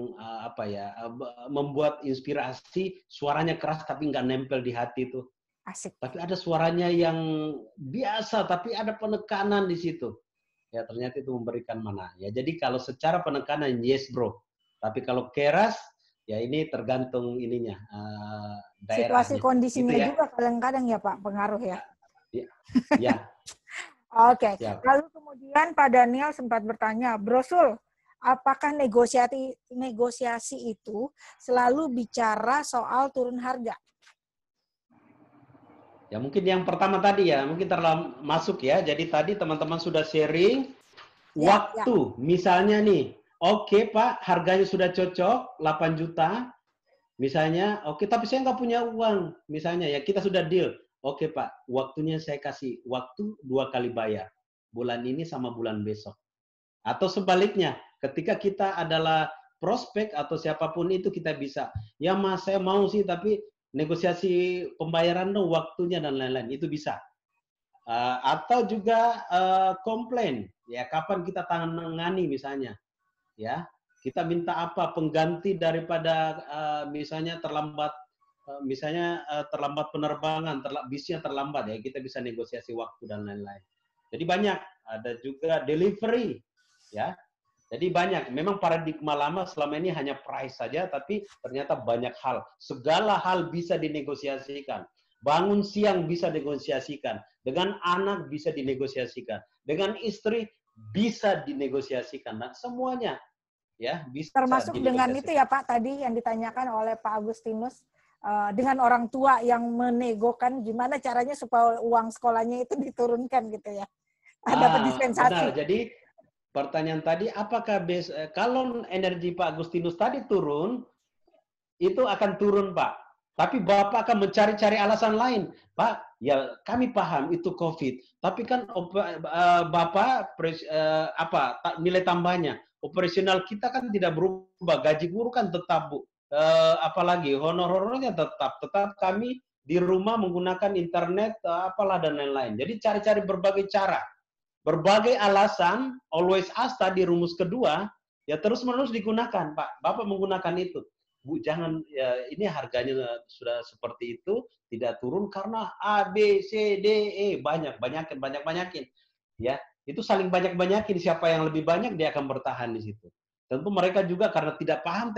membuat inspirasi suaranya keras tapi nggak nempel di hati itu. Asik. Tapi ada suaranya yang biasa tapi ada penekanan di situ. Ya ternyata itu memberikan mana. Ya jadi kalau secara penekanan yes bro. Tapi kalau keras ya ini tergantung ininya daerahnya. Situasi kondisinya gitu ya. juga kadang-kadang ya Pak pengaruh ya. Ya. Oke. Lalu kemudian Pak Daniel sempat bertanya, Bro Sul, apakah negosiasi itu selalu bicara soal turun harga? Ya mungkin yang pertama tadi ya, mungkin terlalu masuk ya. Jadi tadi teman-teman sudah sharing waktu. Misalnya nih, oke Pak, harganya sudah cocok, 8 juta. Misalnya, oke tapi saya nggak punya uang. Misalnya ya, kita sudah deal. Oke Pak, waktunya saya kasih waktu 2 kali bayar. Bulan ini sama bulan besok. Atau sebaliknya, ketika kita adalah prospek atau siapapun itu kita bisa, ya Mas saya mau sih tapi negosiasi pembayaran dong waktunya dan lain-lain, itu bisa. Atau juga komplain, ya kapan kita tangani misalnya, ya kita minta apa pengganti daripada misalnya terlambat, terlambat penerbangan, bisnya terlambat ya kita bisa negosiasi waktu dan lain-lain. Jadi banyak, ada juga delivery. Ya, jadi banyak. Memang paradigma lama selama ini hanya price saja, tapi ternyata banyak hal. Segala hal bisa dinegosiasikan. Bangun siang bisa dinegosiasikan. Dengan anak bisa dinegosiasikan. Dengan istri bisa dinegosiasikan. Nah, semuanya ya bisa. Termasuk dengan itu ya Pak tadi yang ditanyakan oleh Pak Agustinus. Dengan orang tua yang menegokan gimana caranya supaya uang sekolahnya itu diturunkan gitu ya. Dapat dispensasi. Benar. Jadi pertanyaan tadi, apakah kalau energi Pak Agustinus tadi turun, itu akan turun Pak. Tapi Bapak akan mencari-cari alasan lain. Pak, ya kami paham itu COVID. Tapi kan Bapak, nilai tambahnya. Operasional kita kan tidak berubah. Gaji guru kan tetap, Bu. Apalagi honor-honornya tetap. Tetap kami di rumah menggunakan internet, apalah dan lain-lain. Jadi cari-cari berbagai cara. Berbagai alasan, always ask tadi rumus kedua, ya terus-menerus digunakan, Pak. Bapak menggunakan itu. Bu, jangan, ya, ini harganya sudah seperti itu, tidak turun karena A, B, C, D, E. Banyakin. Ya, itu saling banyak-banyakin. Siapa yang lebih banyak, dia akan bertahan di situ. Tentu mereka juga karena tidak paham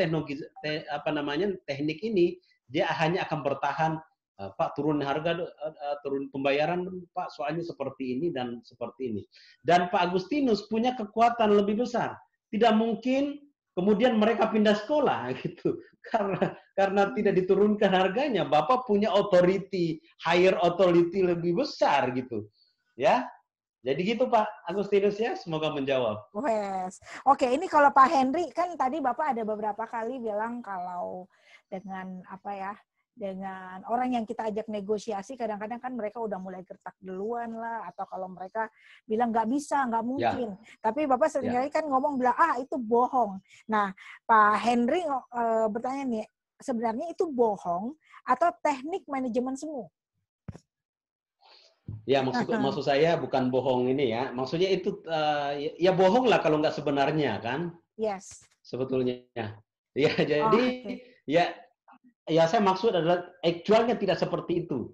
teknik ini, dia hanya akan bertahan. Pak turun harga, turun pembayaran Pak, soalnya seperti ini dan seperti ini. Dan Pak Agustinus punya kekuatan lebih besar. Tidak mungkin kemudian mereka pindah sekolah gitu. Karena tidak diturunkan harganya, Bapak punya authority, higher authority lebih besar gitu. Ya. Jadi gitu Pak Agustinus ya, semoga menjawab. Wes. Oke, ini kalau Pak Henry kan tadi Bapak ada beberapa kali bilang kalau dengan apa ya, dengan orang yang kita ajak negosiasi kadang-kadang kan mereka udah mulai gertak duluan lah, atau kalau mereka bilang nggak bisa, nggak mungkin. Ya. Tapi Bapak seringkali kan ngomong bilang itu bohong. Nah, Pak Henry bertanya nih, sebenarnya itu bohong atau teknik manajemen semu? Ya, maksud saya bukan bohong ini ya. Maksudnya itu ya bohong lah kalau nggak sebenarnya kan. Yes. Sebetulnya. Ya, jadi Okay. ya saya maksud adalah actualnya tidak seperti itu.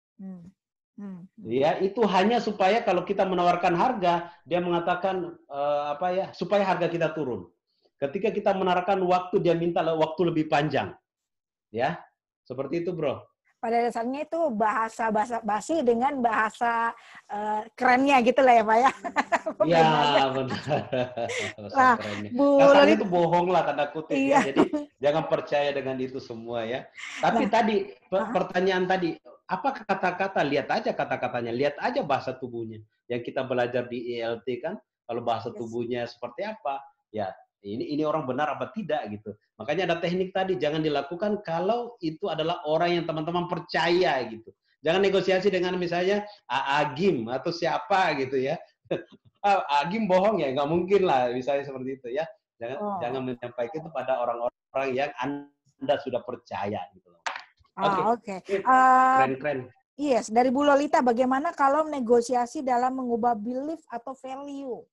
Ya, itu hanya supaya kalau kita menawarkan harga, dia mengatakan supaya harga kita turun. Ketika kita menawarkan waktu, dia minta waktu lebih panjang. Ya, seperti itu, Bro. Pada dasarnya itu bahasa basi dengan bahasa kerennya gitu lah ya Pak ya. Iya, benar. Bahasa Nah, kerennya. Bu Kasarnya Lolita, itu bohong lah tanda kutip ya. iya. Jadi jangan percaya dengan itu semua ya. Tapi Nah, tadi pertanyaan tadi, apa kata-kata? Lihat aja kata-katanya, lihat aja bahasa tubuhnya. Yang kita belajar di ELT kan, kalau bahasa yes. tubuhnya seperti apa, ya ini orang benar apa tidak gitu. Makanya ada teknik tadi, jangan dilakukan kalau itu adalah orang yang teman-teman percaya gitu. Jangan negosiasi dengan misalnya Agim atau siapa gitu ya. Agim bohong ya, nggak mungkin lah misalnya seperti itu ya. Jangan menyampaikan itu pada orang-orang yang Anda sudah percaya gitu loh. Oke. Keren-keren. Yes, dari Bu Lolita, bagaimana kalau negosiasi dalam mengubah belief atau value?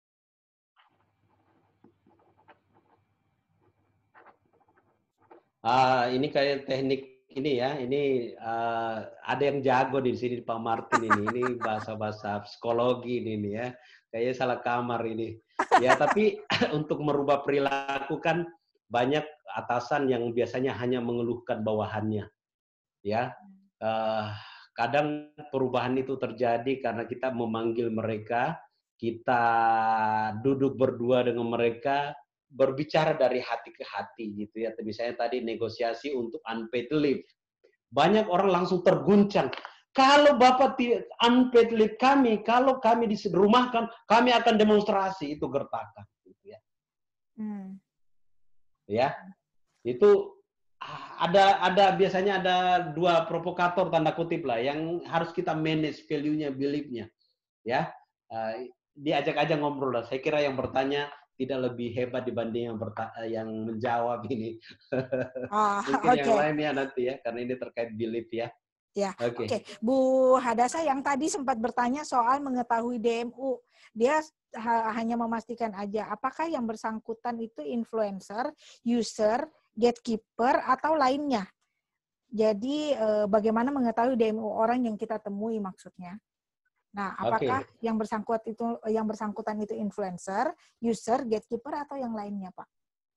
Ini kayak teknik ini ya, ini ada yang jago di sini Pak Martin ini. Ini bahasa-bahasa psikologi ini ya. Kayaknya salah kamar ini. Ya, tapi untuk merubah perilaku kan banyak atasan yang biasanya hanya mengeluhkan bawahannya. Ya. Kadang perubahan itu terjadi karena kita memanggil mereka, kita duduk berdua dengan mereka, berbicara dari hati ke hati gitu ya. Misalnya tadi negosiasi untuk unpaid leave. Banyak orang langsung terguncang. Kalau Bapak unpaid leave kami, kalau kami dirumahkan, kami akan demonstrasi. Itu gertakan. Gitu ya. Ya, itu ada biasanya ada dua provokator tanda kutip lah yang harus kita manage value-nya, belief-nya. Ya, diajak aja ngobrol lah. Saya kira yang bertanya tidak lebih hebat dibanding yang menjawab ini. Mungkin yang lain ya nanti ya, karena ini terkait belief ya. Ya, Oke. Bu Hadasa yang tadi sempat bertanya soal mengetahui DMU, dia hanya memastikan aja apakah yang bersangkutan itu influencer, user, gatekeeper atau lainnya. Jadi bagaimana mengetahui DMU orang yang kita temui maksudnya? Nah, apakah yang bersangkutan itu influencer, user, gatekeeper atau yang lainnya, Pak?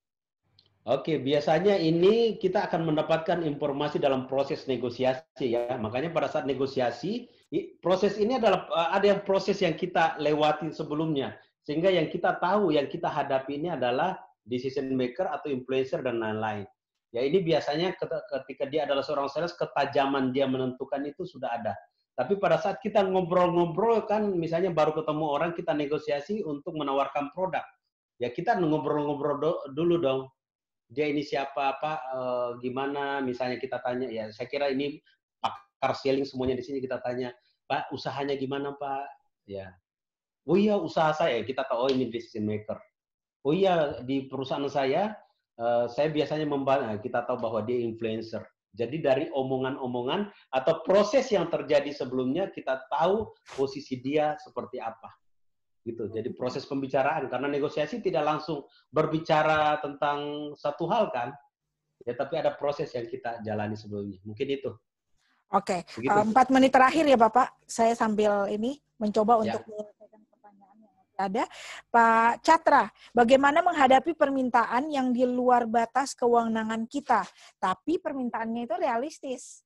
Oke, biasanya ini kita akan mendapatkan informasi dalam proses negosiasi ya. Makanya pada saat negosiasi, proses ini adalah ada yang proses yang kita lewatin sebelumnya. Sehingga yang kita tahu, yang kita hadapi ini adalah decision maker atau influencer dan lain-lain. Ya ini biasanya ketika dia adalah seorang sales, ketajaman dia menentukan itu sudah ada. Tapi pada saat kita ngobrol-ngobrol kan, misalnya baru ketemu orang, kita negosiasi untuk menawarkan produk. Ya kita ngobrol-ngobrol dulu dong. Dia ini siapa, Pak, gimana, misalnya kita tanya, ya saya kira ini pakar selling semuanya di sini kita tanya, Pak, usahanya gimana, Pak? Ya. Oh iya, usaha saya, kita tahu, oh ini decision maker. Oh iya, di perusahaan saya biasanya membantu, kita tahu bahwa dia influencer. Jadi dari omongan-omongan atau proses yang terjadi sebelumnya, kita tahu posisi dia seperti apa. Gitu. Jadi proses pembicaraan, karena negosiasi tidak langsung berbicara tentang satu hal kan, ya tapi ada proses yang kita jalani sebelumnya. Mungkin itu. Oke, 4 menit terakhir ya Bapak, saya sambil ini mencoba untuk menyelesaikan pertanyaan yang ada. Pak Catra, bagaimana menghadapi permintaan yang di luar batas kewenangan kita, tapi permintaannya itu realistis?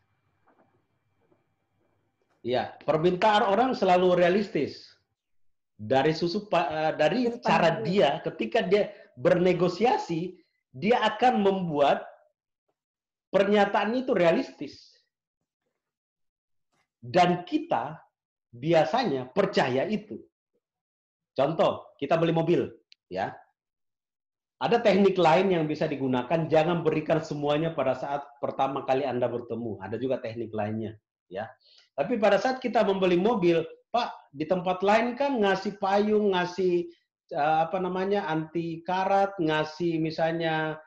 Ya, permintaan orang selalu realistis. dari cara dia ketika dia bernegosiasi, dia akan membuat pernyataan itu realistis. Dan kita biasanya percaya itu. Contoh, kita beli mobil, ya. Ada teknik lain yang bisa digunakan, jangan berikan semuanya pada saat pertama kali Anda bertemu. Ada juga teknik lainnya, ya. Tapi pada saat kita membeli mobil, Pak, di tempat lain kan ngasih payung, ngasih anti karat, ngasih misalnya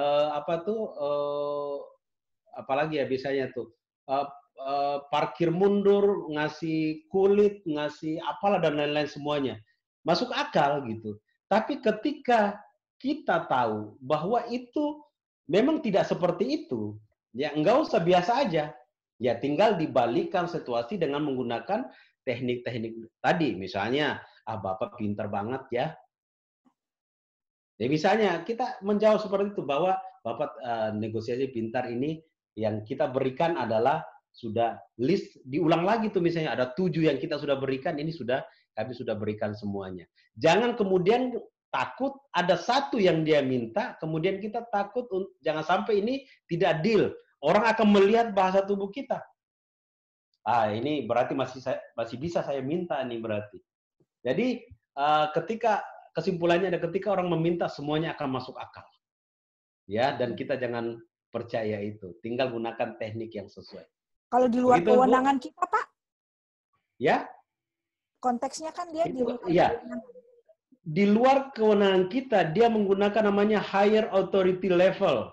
apalagi ya biasanya tuh parkir mundur, ngasih kulit, ngasih apalah dan lain-lain semuanya. Masuk akal gitu. Tapi ketika kita tahu bahwa itu memang tidak seperti itu, ya enggak usah, biasa aja. Ya tinggal dibalikan situasi dengan menggunakan teknik-teknik tadi. Misalnya, Bapak pintar banget ya. Ya misalnya kita menjawab seperti itu, bahwa Bapak negosiasi pintar ini, yang kita berikan adalah sudah list, diulang lagi tuh misalnya ada 7 yang kita sudah berikan, ini kami sudah berikan semuanya. Jangan kemudian takut ada satu yang dia minta, kemudian kita takut jangan sampai ini tidak deal. Orang akan melihat bahasa tubuh kita. Ini berarti masih bisa saya minta nih berarti. Jadi ketika kesimpulannya ada ketika orang meminta, semuanya akan masuk akal. Ya, dan kita jangan percaya itu. Tinggal gunakan teknik yang sesuai. Kalau di luar kewenangan kita, Pak? Ya. Konteksnya kan dia di luar kewenangan. Di luar kewenangan kita, dia menggunakan namanya higher authority level.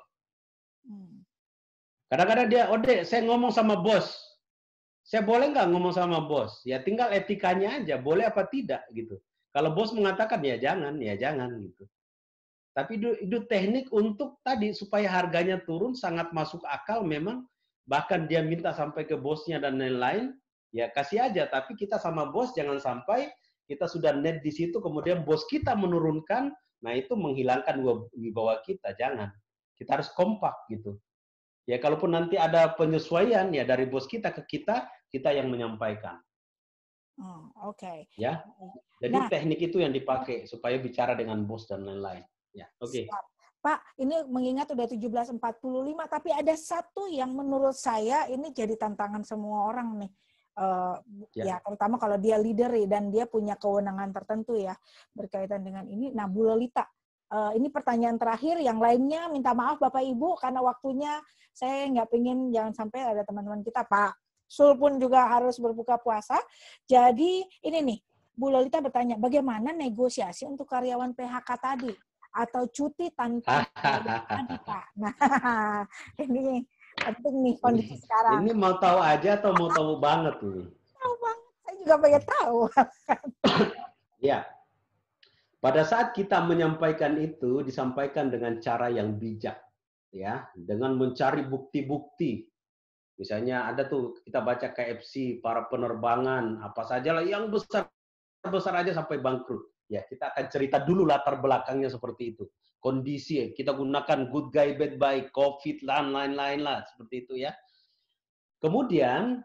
Kadang-kadang dia, saya ngomong sama bos. Saya boleh nggak ngomong sama bos? Ya tinggal etikanya aja, boleh apa tidak gitu. Kalau bos mengatakan ya jangan gitu. Tapi itu teknik untuk tadi supaya harganya turun, sangat masuk akal memang. Bahkan dia minta sampai ke bosnya dan lain-lain, ya kasih aja. Tapi kita sama bos jangan sampai kita sudah net di situ, kemudian bos kita menurunkan, nah itu menghilangkan wibawa kita, jangan. Kita harus kompak gitu. Ya kalaupun nanti ada penyesuaian ya dari bos kita ke kita yang menyampaikan. Oke. Ya. Jadi teknik itu yang dipakai supaya bicara dengan bos dan lain-lain. Ya, oke. Pak, ini mengingat udah 17.45, tapi ada satu yang menurut saya ini jadi tantangan semua orang nih. Ya, terutama kalau dia leader dan dia punya kewenangan tertentu ya berkaitan dengan ini. Nah, Bu Lolita, ini pertanyaan terakhir. Yang lainnya minta maaf Bapak Ibu karena waktunya saya nggak pengen jangan sampai ada teman-teman kita, Pak Sul pun juga harus berbuka puasa. Jadi ini nih, Bu Lolita bertanya, bagaimana negosiasi untuk karyawan PHK tadi? Atau cuti tanpa tadi, Pak. Nah, ini penting nih kondisi sekarang. Ini mau tahu aja atau mau tahu banget nih? Tahu banget, saya juga pengen tahu. Ya, pada saat kita menyampaikan itu, disampaikan dengan cara yang bijak, ya, dengan mencari bukti-bukti. Misalnya ada tuh kita baca KFC, para penerbangan, apa saja lah yang besar aja sampai bangkrut. Ya, kita akan cerita dulu latar belakangnya seperti itu. Kondisi, kita gunakan good guy, bad guy, COVID, dan lain-lain lah, seperti itu ya. Kemudian,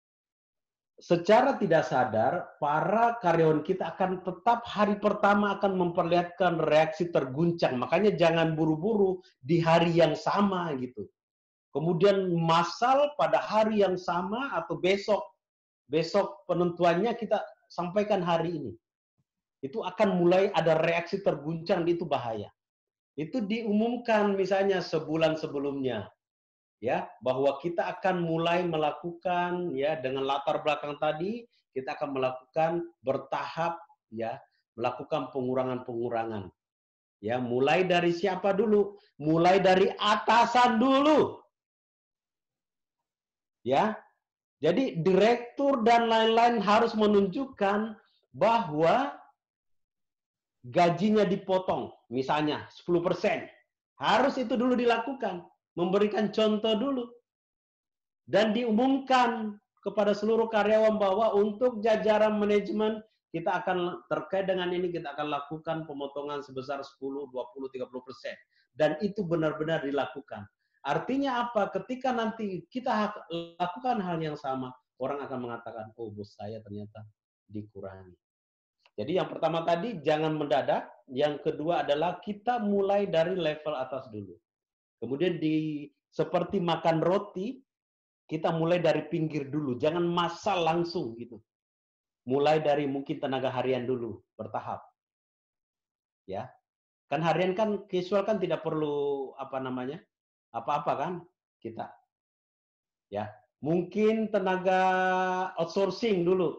secara tidak sadar, para karyawan kita akan tetap hari pertama akan memperlihatkan reaksi terguncang. Makanya jangan buru-buru di hari yang sama gitu. Kemudian massal pada hari yang sama atau besok penentuannya kita sampaikan hari ini. Itu akan mulai ada reaksi terguncang, itu bahaya. Itu diumumkan misalnya sebulan sebelumnya, ya, bahwa kita akan mulai melakukan, ya, dengan latar belakang tadi, kita akan melakukan bertahap, ya, melakukan pengurangan-pengurangan. Ya, mulai dari siapa dulu? Mulai dari atasan dulu. Ya. Jadi direktur dan lain-lain harus menunjukkan bahwa gajinya dipotong, misalnya 10%. Harus itu dulu dilakukan, memberikan contoh dulu. Dan diumumkan kepada seluruh karyawan bahwa untuk jajaran manajemen, kita akan terkait dengan ini, kita akan lakukan pemotongan sebesar 10, 20, 30%. Dan itu benar-benar dilakukan. Artinya apa? Ketika nanti kita lakukan hal yang sama, orang akan mengatakan, oh bos saya ternyata dikurangi. Jadi yang pertama tadi jangan mendadak, yang kedua adalah kita mulai dari level atas dulu. Kemudian seperti makan roti, kita mulai dari pinggir dulu, jangan massal langsung gitu. Mulai dari mungkin tenaga harian dulu, bertahap. Ya. Kan harian kan casual kan tidak perlu apa-apa kan kita. Ya. Mungkin tenaga outsourcing dulu.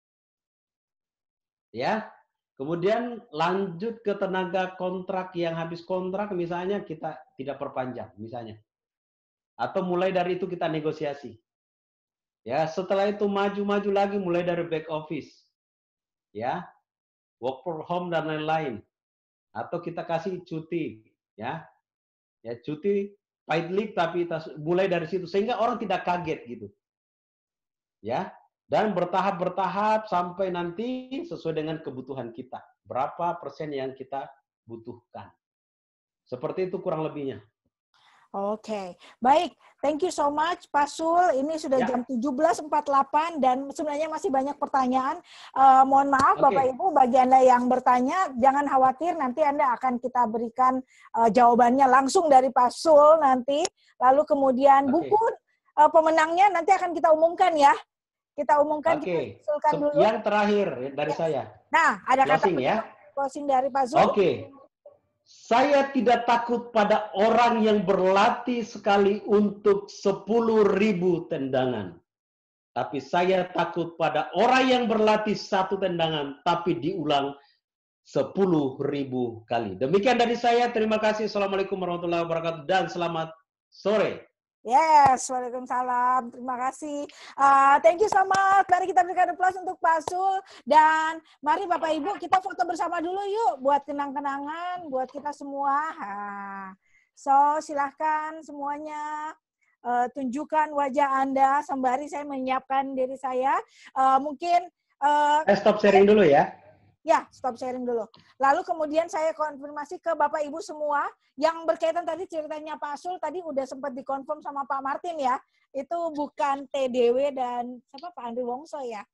Ya. Kemudian lanjut ke tenaga kontrak yang habis kontrak misalnya kita tidak perpanjang misalnya. Atau mulai dari itu kita negosiasi. Ya, setelah itu maju-maju lagi mulai dari back office. Ya. Work from home dan lain-lain. Atau kita kasih cuti, ya. Ya, cuti paid leave tapi mulai dari situ sehingga orang tidak kaget gitu. Ya. Dan bertahap-bertahap sampai nanti sesuai dengan kebutuhan kita. Berapa persen yang kita butuhkan. Seperti itu kurang lebihnya. Oke, baik. Thank you so much, Pak Sul. Ini sudah Ya. jam 17.48 dan sebenarnya masih banyak pertanyaan. Mohon maaf, Bapak Ibu, bagi Anda yang bertanya, jangan khawatir. Nanti Anda akan kita berikan jawabannya langsung dari Pak Sul nanti. Lalu kemudian buku pemenangnya nanti akan kita umumkan ya. Kita umumkan, kita usulkan dulu. Yang terakhir dari saya. Nah, ada closing, kata ya. Closing dari Pak Sul. Saya tidak takut pada orang yang berlatih sekali untuk 10.000 tendangan. Tapi saya takut pada orang yang berlatih 1 tendangan, tapi diulang 10.000 kali. Demikian dari saya. Terima kasih. Assalamualaikum warahmatullahi wabarakatuh. Dan selamat sore. Yes, waalaikumsalam. Terima kasih. Thank you so much. Mari kita berikan applause untuk Pak Sul. Dan mari Bapak Ibu kita foto bersama dulu yuk. Buat kenang-kenangan, buat kita semua. So, silahkan semuanya tunjukkan wajah Anda. Sembari saya menyiapkan diri saya. Mungkin... stop sharing dulu ya. Ya, stop sharing dulu. Lalu kemudian saya konfirmasi ke Bapak Ibu semua yang berkaitan tadi ceritanya Pak Sul tadi udah sempat dikonfirm sama Pak Martin ya. Itu bukan TDW dan siapa Pak Andri Wongso ya.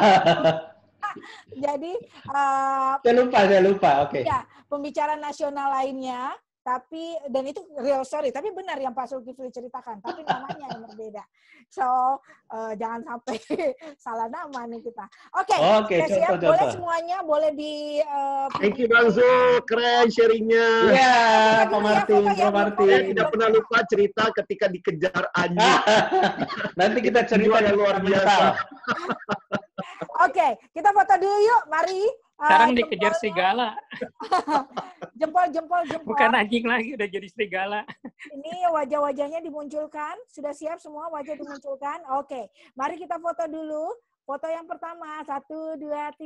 Jadi saya lupa. Oke. Ya, pembicara nasional lainnya. Tapi, dan itu real story, tapi benar yang Pak Zulkifli ceritakan, tapi namanya yang berbeda. So, jangan sampai salah nama nih kita. Oke, siap. Boleh semuanya, boleh di... Thank you Bang Zul, keren sharingnya. Iya, Pak Martin. Saya tidak pernah lupa cerita ketika dikejar anjing. Nanti kita cerita yang luar biasa. Oke, kita foto dulu yuk, mari. Sekarang dikejar serigala. Jempol. Bukan anjing lagi, udah jadi serigala. Ini wajah-wajahnya dimunculkan. Sudah siap semua wajah dimunculkan? Oke, mari kita foto dulu. Foto yang pertama, 1, 2,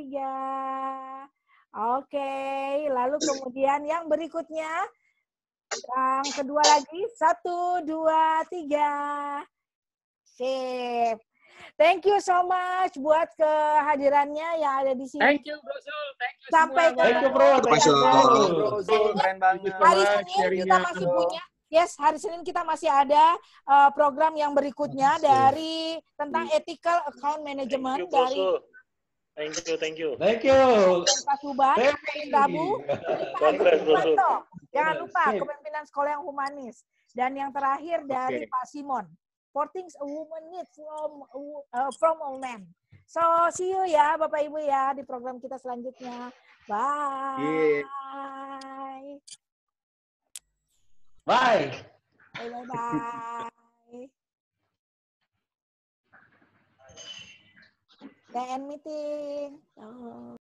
3. Oke, lalu kemudian yang berikutnya. Yang kedua lagi, 1, 2, 3. Sip. Thank you so much buat kehadirannya yang ada di sini. Thank you, Bro Zul. Thank you Sampai semua. Thank you, Bro. Bro Zul, keren banget. Hari Senin kita masih punya. Yes, hari Senin kita masih ada program yang berikutnya dari tentang ethical account management dari Thank you. Pak Suban, Prabu, jangan lupa kepemimpinan sekolah yang humanis. Dan yang terakhir dari Pak Simon. 4 things a woman needs from a man. So, see you ya Bapak Ibu ya di program kita selanjutnya. Bye. Bye. Bye. The end meeting.